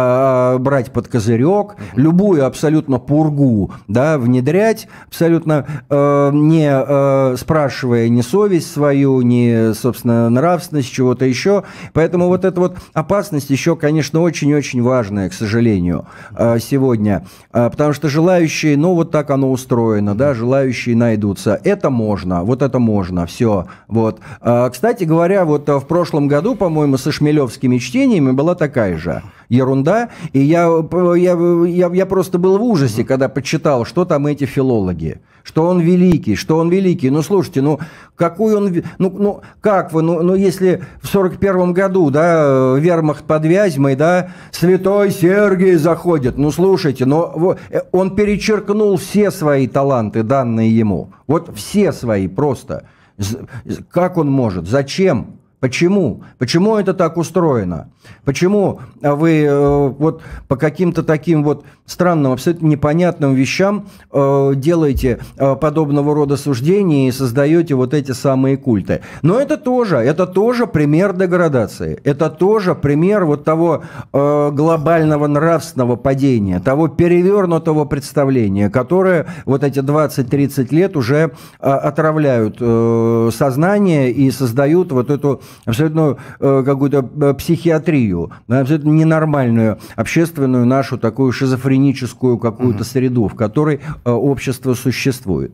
э, брать под козырек, любую абсолютно пургу, да, внедрять, абсолютно... Э, не э, спрашивая ни совесть свою, ни, собственно, нравственность, чего-то еще. Поэтому вот эта вот опасность еще, конечно, очень-очень важная, к сожалению, э, сегодня. Э, потому что желающие, ну, вот так оно устроено, да, желающие найдутся. Это можно, вот это можно, все. Вот. Э, кстати говоря, вот в прошлом году, по-моему, со шмелевскими чтениями была такая же ерунда, и я, я, я, я просто был в ужасе, когда почитал, что там эти филологи, что он великий, что он великий. Ну, слушайте, ну, какой он... Ну, ну как вы, ну, ну, если в сорок первом году, да, вермахт под Вязьмой, да, святой Сергий заходит, ну, слушайте, но он перечеркнул все свои таланты, данные ему. Вот все свои просто. Как он может? Зачем? Почему? Почему это так устроено? Почему вы э, вот по каким-то таким вот странным, абсолютно непонятным вещам э, делаете э, подобного рода суждения и создаете вот эти самые культы? Но это тоже, это тоже пример деградации. Это тоже пример вот того э, глобального нравственного падения, того перевернутого представления, которое вот эти двадцать-тридцать лет уже э, отравляют э, сознание и создают вот эту абсолютно э, какую-то психиатрию, абсолютно ненормальную общественную нашу такую шизофреническую какую-то среду, в которой э, общество существует.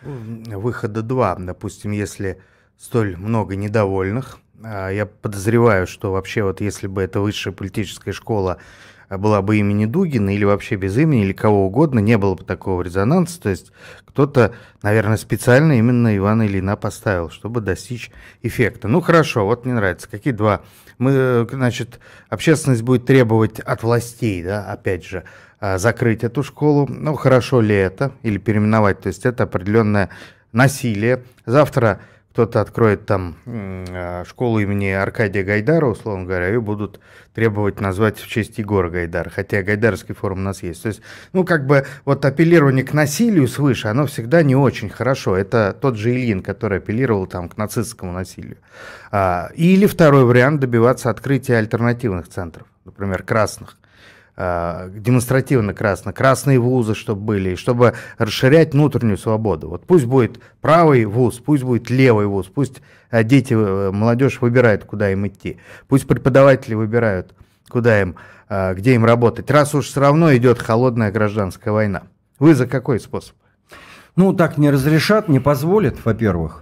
Выхода два. Допустим, если столь много недовольных, я подозреваю, что вообще вот если бы эта высшая политическая школа была бы имени Дугина или вообще без имени, или кого угодно, не было бы такого резонанса. То есть кто-то, наверное, специально именно Ивана Ильина поставил, чтобы достичь эффекта. Ну хорошо, вот мне нравится. Какие два? Мы, значит, общественность будет требовать от властей, да, опять же, закрыть эту школу. Ну хорошо ли это? Или переименовать? То есть это определенное насилие. Завтра кто-то откроет там школу имени Аркадия Гайдара, условно говоря, и будут требовать назвать в честь Егора Гайдара, хотя Гайдаровский форум у нас есть. То есть, ну, как бы, вот апеллирование к насилию свыше, оно всегда не очень хорошо. Это тот же Ильин, который апеллировал там к нацистскому насилию. Или второй вариант — добиваться открытия альтернативных центров, например, красных. Демонстративно красно, красные вузы, чтобы были, чтобы расширять внутреннюю свободу. Вот пусть будет правый вуз, пусть будет левый вуз, пусть дети, молодежь выбирает, куда им идти, пусть преподаватели выбирают, куда им, где им работать, раз уж все равно идет холодная гражданская война. Вы за какой способ? Ну, так не разрешат, не позволят, во-первых.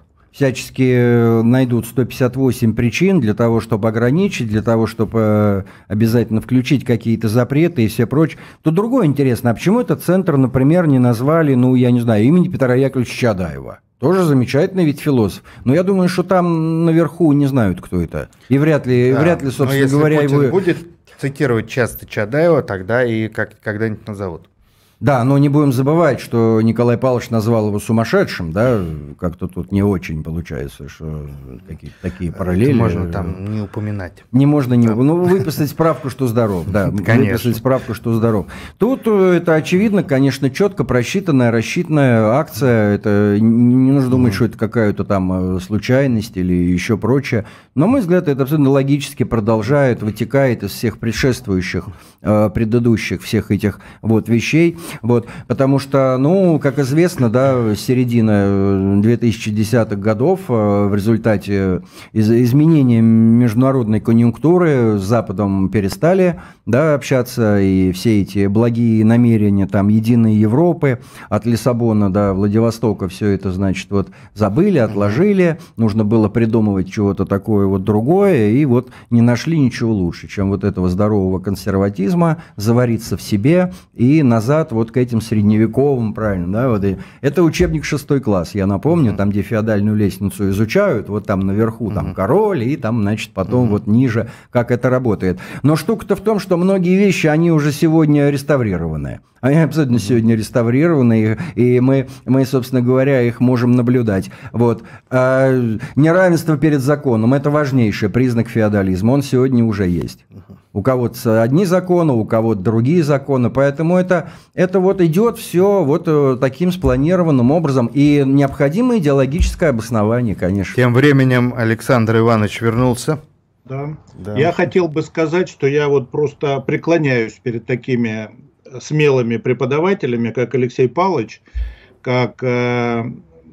Всячески найдут сто пятьдесят восемь причин для того, чтобы ограничить, для того, чтобы обязательно включить какие-то запреты и все прочее. Тут другое интересно, а почему этот центр, например, не назвали, ну, я не знаю, имени Петра Яковлевича Чадаева? Тоже замечательный ведь философ. Но я думаю, что там наверху не знают, кто это. И вряд ли, да, вряд ли, собственно говоря, его... его... будет цитировать часто Чадаева, тогда и как, когда-нибудь назовут. Да, но не будем забывать, что Николай Павлович назвал его сумасшедшим, да, как-то тут не очень получается, что какие-то такие параллели. Это можно там не упоминать. Не можно не, ну, выписать справку, что здоров, да, конечно. Выписать справку, что здоров. Тут это очевидно, конечно, четко просчитанная, рассчитанная акция, это не нужно думать, mm. что это какая-то там случайность или еще прочее, но, на мой взгляд, это абсолютно логически продолжает, вытекает из всех предшествующих, предыдущих всех этих вот вещей. Вот, потому что, ну, как известно, да, середина две тысячи десятых годов в результате из изменения международной конъюнктуры с Западом перестали, да, общаться, и все эти благие намерения там единой Европы от Лиссабона до Владивостока, все это, значит, вот забыли, отложили, нужно было придумывать чего-то такое вот другое, и вот не нашли ничего лучше, чем вот этого здорового консерватизма, завариться в себе и назад вот к этим средневековым, правильно, да, вот и, это учебник шестой класс, я напомню, uh-huh. там, где феодальную лестницу изучают, вот там наверху uh-huh. там король, и там, значит, потом uh-huh. вот ниже, как это работает. Но штука-то в том, что многие вещи, они уже сегодня реставрированы. Они абсолютно сегодня реставрированы, и мы, мы, собственно говоря, их можем наблюдать. Вот. А неравенство перед законом – это важнейший признак феодализма, он сегодня уже есть. У кого-то одни законы, у кого-то другие законы, поэтому это, это вот идет все вот таким спланированным образом, и необходимо идеологическое обоснование, конечно. Тем временем Александр Иванович вернулся. Да. Да. Я хотел бы сказать, что я вот просто преклоняюсь перед такими смелыми преподавателями, как Алексей Павлович, как э,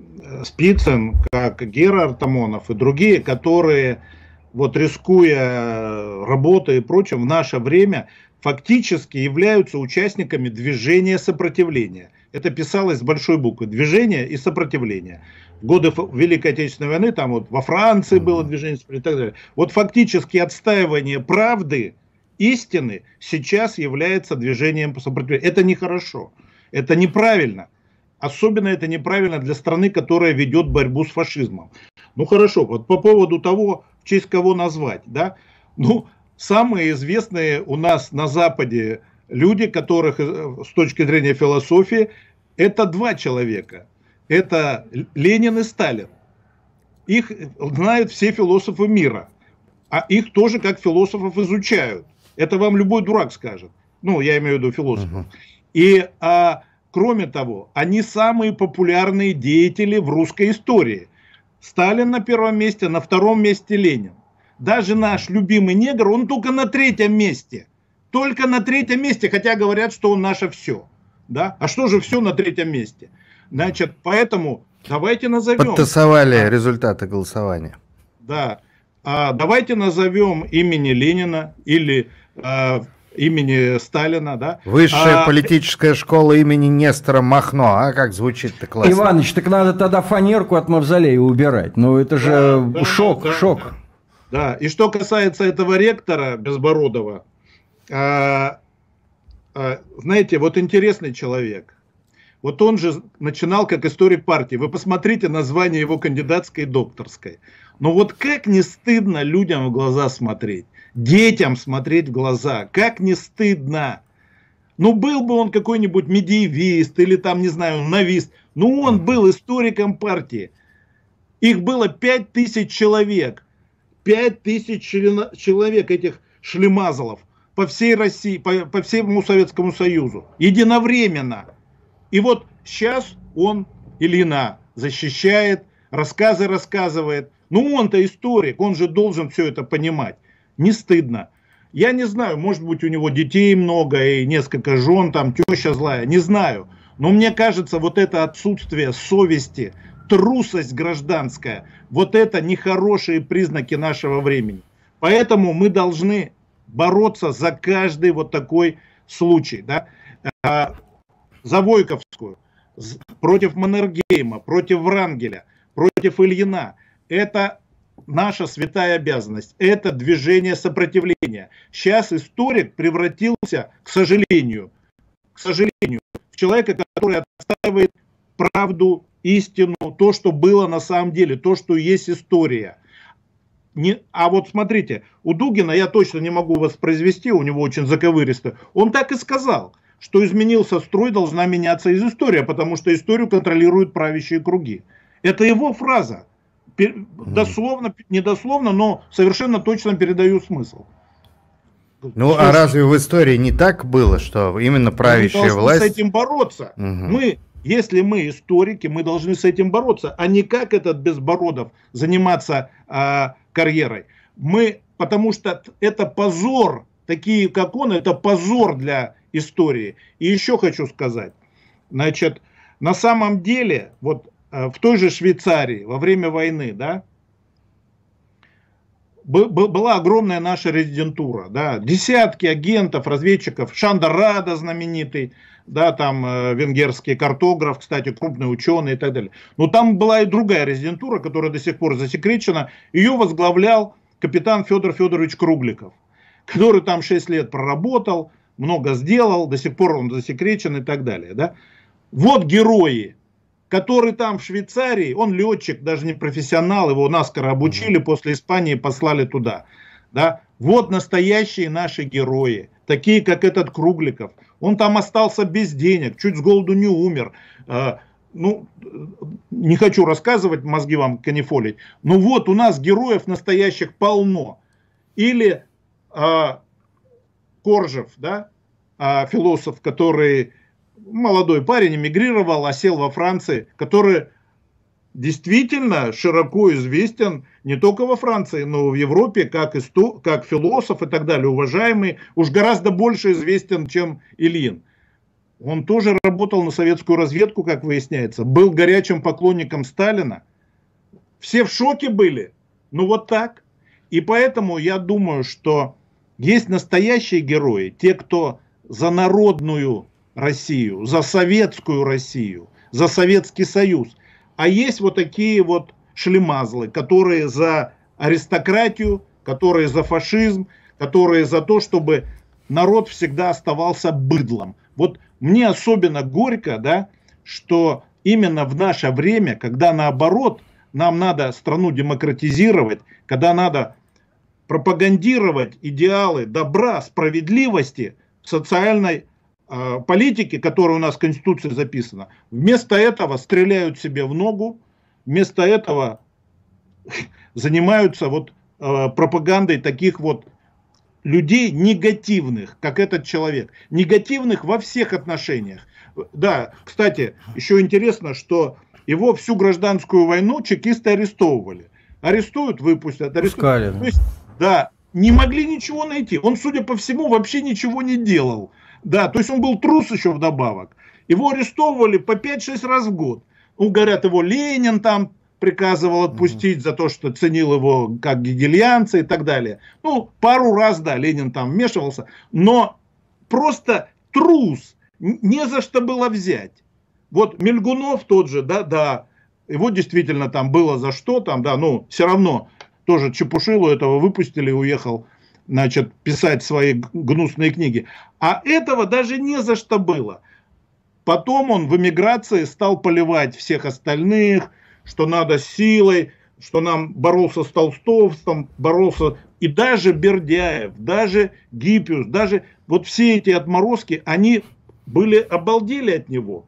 Спицын, как Гера Артамонов и другие, которые, вот рискуя работой и прочим, в наше время фактически являются участниками движения сопротивления. Это писалось с большой буквы. Движение и сопротивление. В годы Великой Отечественной войны, там вот во Франции было движение и так далее. Вот фактически отстаивание правды, истины сейчас является движением по сопротивлению. Это нехорошо, это неправильно. Особенно это неправильно для страны, которая ведет борьбу с фашизмом. Ну хорошо, вот по поводу того, в честь кого назвать, да, ну самые известные у нас на Западе люди, которых с точки зрения философии, это два человека. Это Ленин и Сталин. Их знают все философы мира. а их тоже как философов изучают. Это вам любой дурак скажет. Ну, я имею в виду философов. Uh-huh. И а, кроме того, они самые популярные деятели в русской истории. Сталин на первом месте, на втором месте Ленин. Даже наш любимый негр, он только на третьем месте. Только на третьем месте, хотя говорят, что он наше все. Да? А что же все на третьем месте? Значит, поэтому давайте назовем... Подтасовали а, результаты голосования. Да. А, давайте назовем имени Ленина или а, имени Сталина. Да? Высшая а, политическая школа имени Нестора Махно. А как звучит-то классно. Иваныч, так надо тогда фанерку от Мавзолея убирать. Ну это же да, шок, да, шок. Да. Да, и что касается этого ректора Безбородова, а, а, знаете, вот интересный человек. Вот он же начинал как историк партии. Вы посмотрите название его кандидатской и докторской. Но вот как не стыдно людям в глаза смотреть, детям смотреть в глаза, как не стыдно. Ну был бы он какой-нибудь медиевист или там, не знаю, новист, но он был историком партии. Их было пять тысяч человек. Пять тысяч человек этих шлемазалов по всей России, по, по всему Советскому Союзу. Единовременно. И вот сейчас он, Ильина, защищает, рассказы рассказывает. Ну он-то историк, он же должен все это понимать. Не стыдно. Я не знаю, может быть у него детей много и несколько жен, там теща злая, не знаю. Но мне кажется, вот это отсутствие совести, трусость гражданская, вот это нехорошие признаки нашего времени. Поэтому мы должны бороться за каждый вот такой случай. Да? За Войковскую, против Маннергейма, против Врангеля, против Ильина. Это наша святая обязанность. Это движение сопротивления. Сейчас историк превратился, к сожалению, к сожалению, в человека, который отстаивает правду, истину, то, что было на самом деле, то, что есть история. Не, а вот смотрите, у Дугина я точно не могу воспроизвести, у него очень заковыристо. Он так и сказал, что изменился строй, должна меняться из истории, потому что историю контролируют правящие круги. Это его фраза. Дословно, недословно, но совершенно точно передаю смысл. Ну, что а разве в истории не так было, что именно правящая мы власть... Мы с этим бороться. Угу. Мы, если мы историки, мы должны с этим бороться, а не как этот Безбородов заниматься а, карьерой. Мы, потому что это позор, такие как он, это позор для истории. И еще хочу сказать, значит, на самом деле, вот в той же Швейцарии во время войны, да, была огромная наша резидентура, да, десятки агентов, разведчиков, Шандарада знаменитый, да, там э, венгерский картограф, кстати, крупный ученый и так далее. Но там была и другая резидентура, которая до сих пор засекречена. Ее возглавлял капитан Федор Федорович Кругликов, который там шесть лет проработал, много сделал, до сих пор он засекречен и так далее. Да. Вот герои, который там в Швейцарии, он летчик, даже не профессионал, его наскоро обучили, после Испании послали туда. Да? Вот настоящие наши герои, такие как этот Кругликов. Он там остался без денег, чуть с голоду не умер. А, ну, не хочу рассказывать, мозги вам канифолить. Но вот у нас героев настоящих полно. Или а, Коржев, да? а, философ, который... молодой парень, эмигрировал, осел во Франции, который действительно широко известен не только во Франции, но и в Европе, как, исто... как философ и так далее, уважаемый, уж гораздо больше известен, чем Ильин. Он тоже работал на советскую разведку, как выясняется, был горячим поклонником Сталина. Все в шоке были, ну вот так. И поэтому я думаю, что есть настоящие герои, те, кто за народную Россию, за советскую Россию, за Советский Союз. А есть вот такие вот шлемазлы, которые за аристократию, которые за фашизм, которые за то, чтобы народ всегда оставался быдлом. Вот мне особенно горько, да, что именно в наше время, когда наоборот нам надо страну демократизировать, когда надо пропагандировать идеалы добра, справедливости, социальной политики, которая у нас в Конституции записана, вместо этого стреляют себе в ногу, вместо этого занимаются вот э, пропагандой таких вот людей негативных, как этот человек. Негативных во всех отношениях. Да, кстати, еще интересно, что его всю гражданскую войну чекисты арестовывали. Арестуют, выпустят, арестуют. Пускали, да. То есть, да, не могли ничего найти. Он, судя по всему, вообще ничего не делал. Да, то есть он был трус еще вдобавок. Его арестовывали по пять-шесть раз в год. Ну, говорят, его Ленин там приказывал отпустить за то, что ценил его как гегельянца и так далее. Ну, пару раз, да, Ленин там вмешивался. Но просто трус. Не за что было взять. Вот Мельгунов тот же, да, да. Его действительно там было за что, там, да, ну, все равно тоже Чепушилу этого выпустили и уехал, значит, писать свои гнусные книги. А этого даже не за что было. Потом он в эмиграции стал поливать всех остальных, что надо силой, что нам боролся с толстовством, боролся, и даже Бердяев, даже Гиппиус, даже вот все эти отморозки, они были, обалдели от него.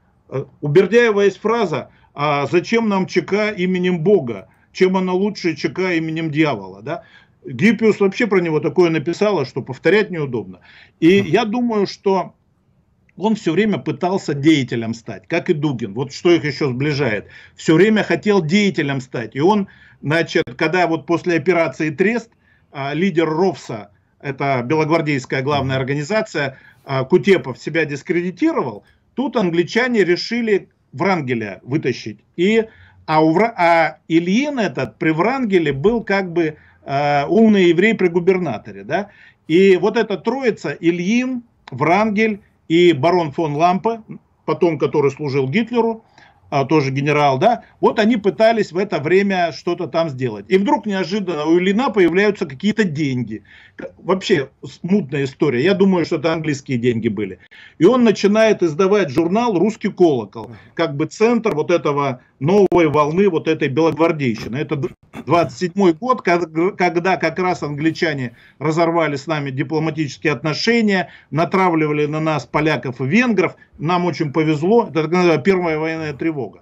У Бердяева есть фраза: а зачем нам ЧК именем Бога? Чем она лучше ЧК именем дьявола? Да? Гиппиус вообще про него такое написала, что повторять неудобно. И я думаю, что он все время пытался деятелем стать, как и Дугин. Вот что их еще сближает. Все время хотел деятелем стать. И он, значит, когда вот после операции Трест, лидер РОВСа, это белогвардейская главная организация, Кутепов себя дискредитировал, тут англичане решили Врангеля вытащить. И, а, у, а Ильин этот при Врангеле был как бы э, умный еврей при губернаторе. Да? И вот эта троица, Ильин, Врангель и барон фон Лампе, потом который служил Гитлеру, а, тоже генерал, да, вот они пытались в это время что-то там сделать. И вдруг неожиданно у Ильина появляются какие-то деньги. Вообще мутная история. Я думаю, что это английские деньги были. И он начинает издавать журнал «Русский колокол», как бы центр вот этого новой волны, вот этой белогвардейщины. Это двадцать седьмой год, когда как раз англичане разорвали с нами дипломатические отношения, натравливали на нас поляков и венгров. Нам очень повезло. Это так называемая первая военная тревога.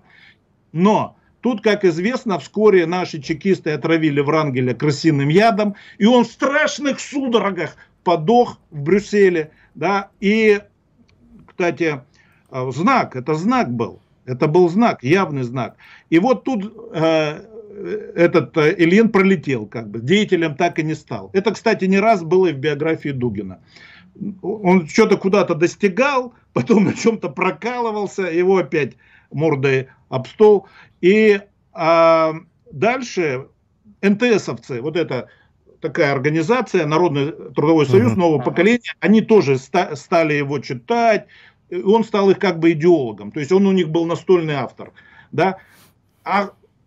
Но тут, как известно, вскоре наши чекисты отравили Врангеля крысиным ядом, и он в страшных судорогах подох в Брюсселе. Да? И, кстати, знак, это знак был. Это был знак, явный знак. И вот тут э, этот э, Ильин пролетел, как бы, деятелем так и не стал. Это, кстати, не раз было и в биографии Дугина. Он что-то куда-то достигал, потом на чем-то прокалывался, его опять мордой об стол. И а, дальше эн тэ эсовцы, вот это такая организация, Народный трудовой союз, нового поколения, они тоже ста стали его читать, и он стал их как бы идеологом, то есть он у них был настольный автор. Да? А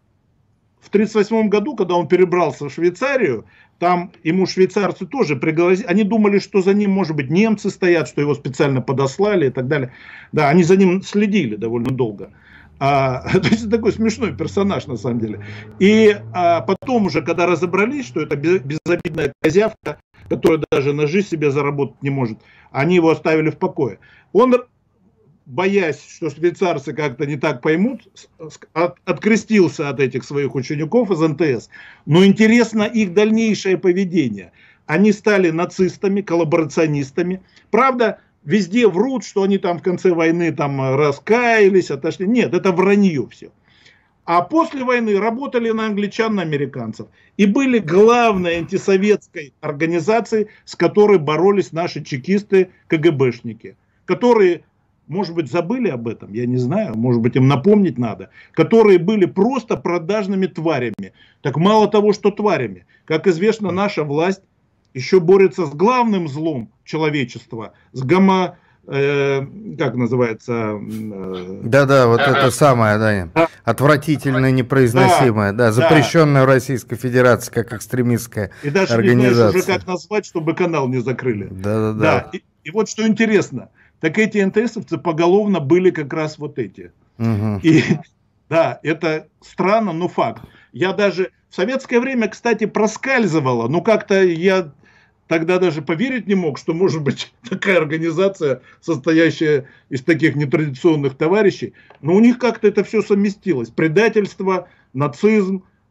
в тридцать восьмом году, когда он перебрался в Швейцарию, там ему швейцарцы тоже пригласили, они думали, что за ним, может быть, немцы стоят, что его специально подослали и так далее. Да, они за ним следили довольно долго. А, то есть такой смешной персонаж на самом деле. И а, потом уже, когда разобрались, что это безобидная козявка, которая даже на жизнь себе заработать не может, они его оставили в покое. Он, боясь, что швейцарцы как-то не так поймут, от, открестился от этих своих учеников из эн тэ эс. Но интересно их дальнейшее поведение. Они стали нацистами, коллаборационистами. Правда, везде врут, что они там в конце войны там раскаялись, отошли. Нет, это вранье все. А после войны работали на англичан, на американцев. И были главной антисоветской организацией, с которой боролись наши чекисты, ка гэ бэшники. Которые, может быть, забыли об этом, я не знаю, может быть, им напомнить надо. Которые были просто продажными тварями. Так мало того, что тварями. Как известно, наша власть еще борется с главным злом человечества, с гомо... Э, как называется? Да-да, э, вот а, это самое, да, а, отвратительное, непроизносимое, да, да, запрещенное да. в Российской Федерации как экстремистская организация. И даже организация. Не знаешь уже, как назвать, чтобы канал не закрыли. Да-да-да. Да. И, и вот что интересно, так эти эн тэ эсовцы поголовно были как раз вот эти. Угу. И да, это странно, но факт. Я даже в советское время, кстати, проскальзывало, но как-то я... Тогда даже поверить не мог, что может быть такая организация, состоящая из таких нетрадиционных товарищей. Но у них как-то это все совместилось. Предательство, нацизм,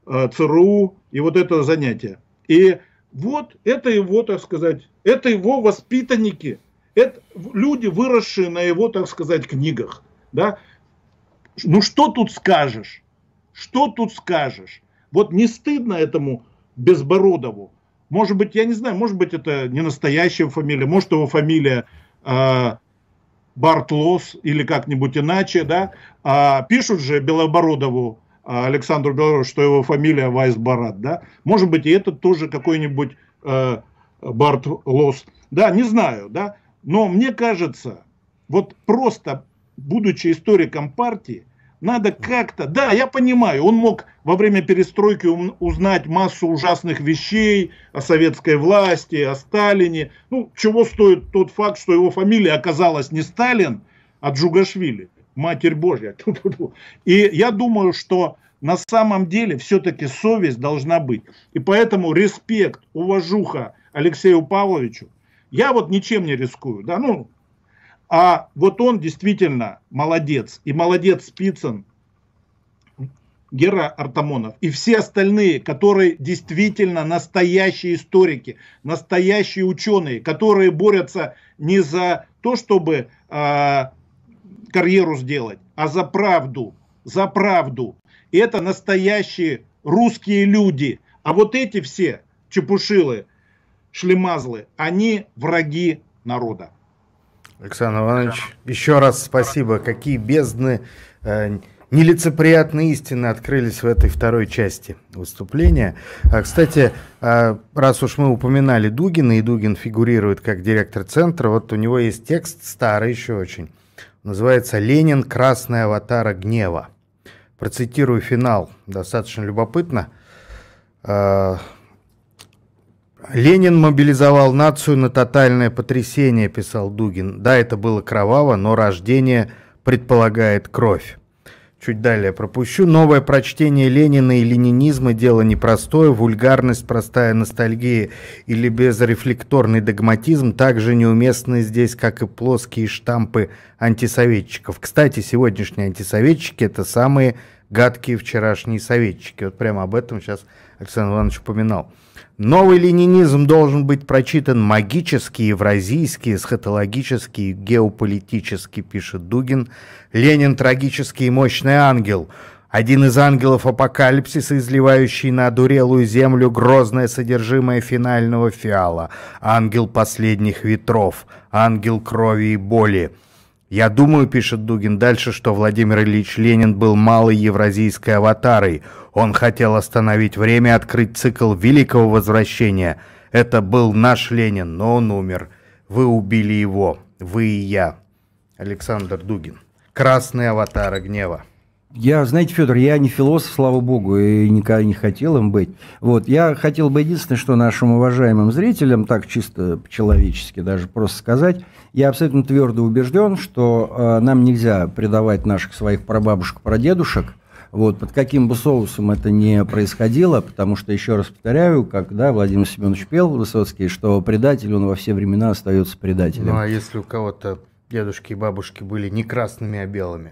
э, ЦРУ и вот это занятие. И вот это его, так сказать, это его воспитанники, это люди, выросшие на его, так сказать, книгах. Да? Ну что тут скажешь? Что тут скажешь? Вот не стыдно этому Безбородову? Может быть, я не знаю, может быть, это не настоящая фамилия, может, его фамилия э, Бартлос или как-нибудь иначе, да? А пишут же Белобородову, Александру Белобородову, что его фамилия Вайс-Барат, да? Может быть, и этот тоже какой-нибудь э, Бартлос. Да, не знаю, да? Но мне кажется, вот просто, будучи историком партии, надо как-то, да, я понимаю, он мог во время перестройки узнать массу ужасных вещей о советской власти, о Сталине. Ну, чего стоит тот факт, что его фамилия оказалась не Сталин, а Джугашвили, Матерь Божья. И я думаю, что на самом деле все-таки совесть должна быть. И поэтому респект, уважуха Алексею Павловичу. Я вот ничем не рискую, да, ну... А вот он действительно молодец. И молодец Спицын, Гера Артамонов. И все остальные, которые действительно настоящие историки, настоящие ученые, которые борются не за то, чтобы э, карьеру сделать, а за правду. За правду. И это настоящие русские люди. А вот эти все чепушилы, шлемазлы, они враги народа. Александр Иванович, еще раз спасибо. Какие бездны, э, нелицеприятные истины открылись в этой второй части выступления. А, кстати, э, раз уж мы упоминали Дугина, и Дугин фигурирует как директор центра, вот у него есть текст, старый еще очень, называется «Ленин. Красный аватар гнева». Процитирую финал, достаточно любопытно. Э, «Ленин мобилизовал нацию на тотальное потрясение», писал Дугин. Да, это было кроваво, но рождение предполагает кровь. Чуть далее пропущу. Новое прочтение Ленина и ленинизма – дело непростое, вульгарность, простая ностальгия или безрефлекторный догматизм также неуместны здесь, как и плоские штампы антисоветчиков. Кстати, сегодняшние антисоветчики – это самые гадкие вчерашние советчики. Вот прямо об этом сейчас Александр Иванович упоминал. Новый ленинизм должен быть прочитан магически, евразийски, эсхатологически, геополитически, пишет Дугин. Ленин – трагический и мощный ангел. Один из ангелов апокалипсиса, изливающий на одурелую землю грозное содержимое финального фиала. Ангел последних ветров, ангел крови и боли. Я думаю, пишет Дугин дальше, что Владимир Ильич Ленин был малой евразийской аватарой. Он хотел остановить время, открыть цикл Великого Возвращения. Это был наш Ленин, но он умер. Вы убили его, вы и я. Александр Дугин. Красный аватар гнева. Я, знаете, Федор, я не философ, слава богу, и никогда не хотел им быть. Вот, я хотел бы единственное, что нашим уважаемым зрителям, так чисто по-человечески даже просто сказать, я абсолютно твердо убежден, что э, нам нельзя предавать наших своих прабабушек, прадедушек, вот, под каким бы соусом это ни происходило, потому что, еще раз повторяю, когда Владимир Семенович пел, Высоцкий, что предатель, он во все времена остается предателем. Ну, а если у кого-то дедушки и бабушки были не красными, а белыми?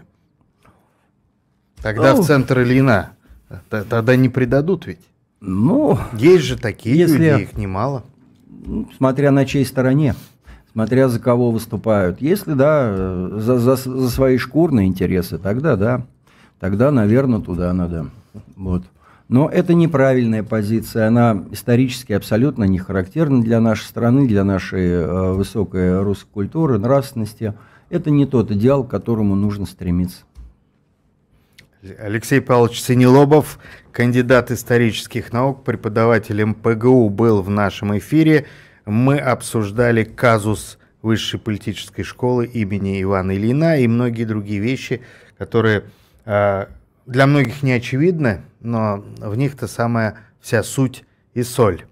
Тогда ну, в центр Ильина. Тогда не предадут ведь. Ну, есть же такие если, люди, их немало. Смотря на чьей стороне, смотря за кого выступают. Если, да, за, за, за свои шкурные интересы, тогда да. Тогда, наверное, туда надо. Вот. Но это неправильная позиция. Она исторически абсолютно не характерна для нашей страны, для нашей э, высокой русской культуры, нравственности. Это не тот идеал, к которому нужно стремиться. Алексей Павлович Синелобов, кандидат исторических наук, преподаватель эм пэ гэ у, был в нашем эфире. Мы обсуждали казус высшей политической школы имени Ивана Ильина и многие другие вещи, которые э, для многих не очевидны, но в них-то самая вся суть и соль.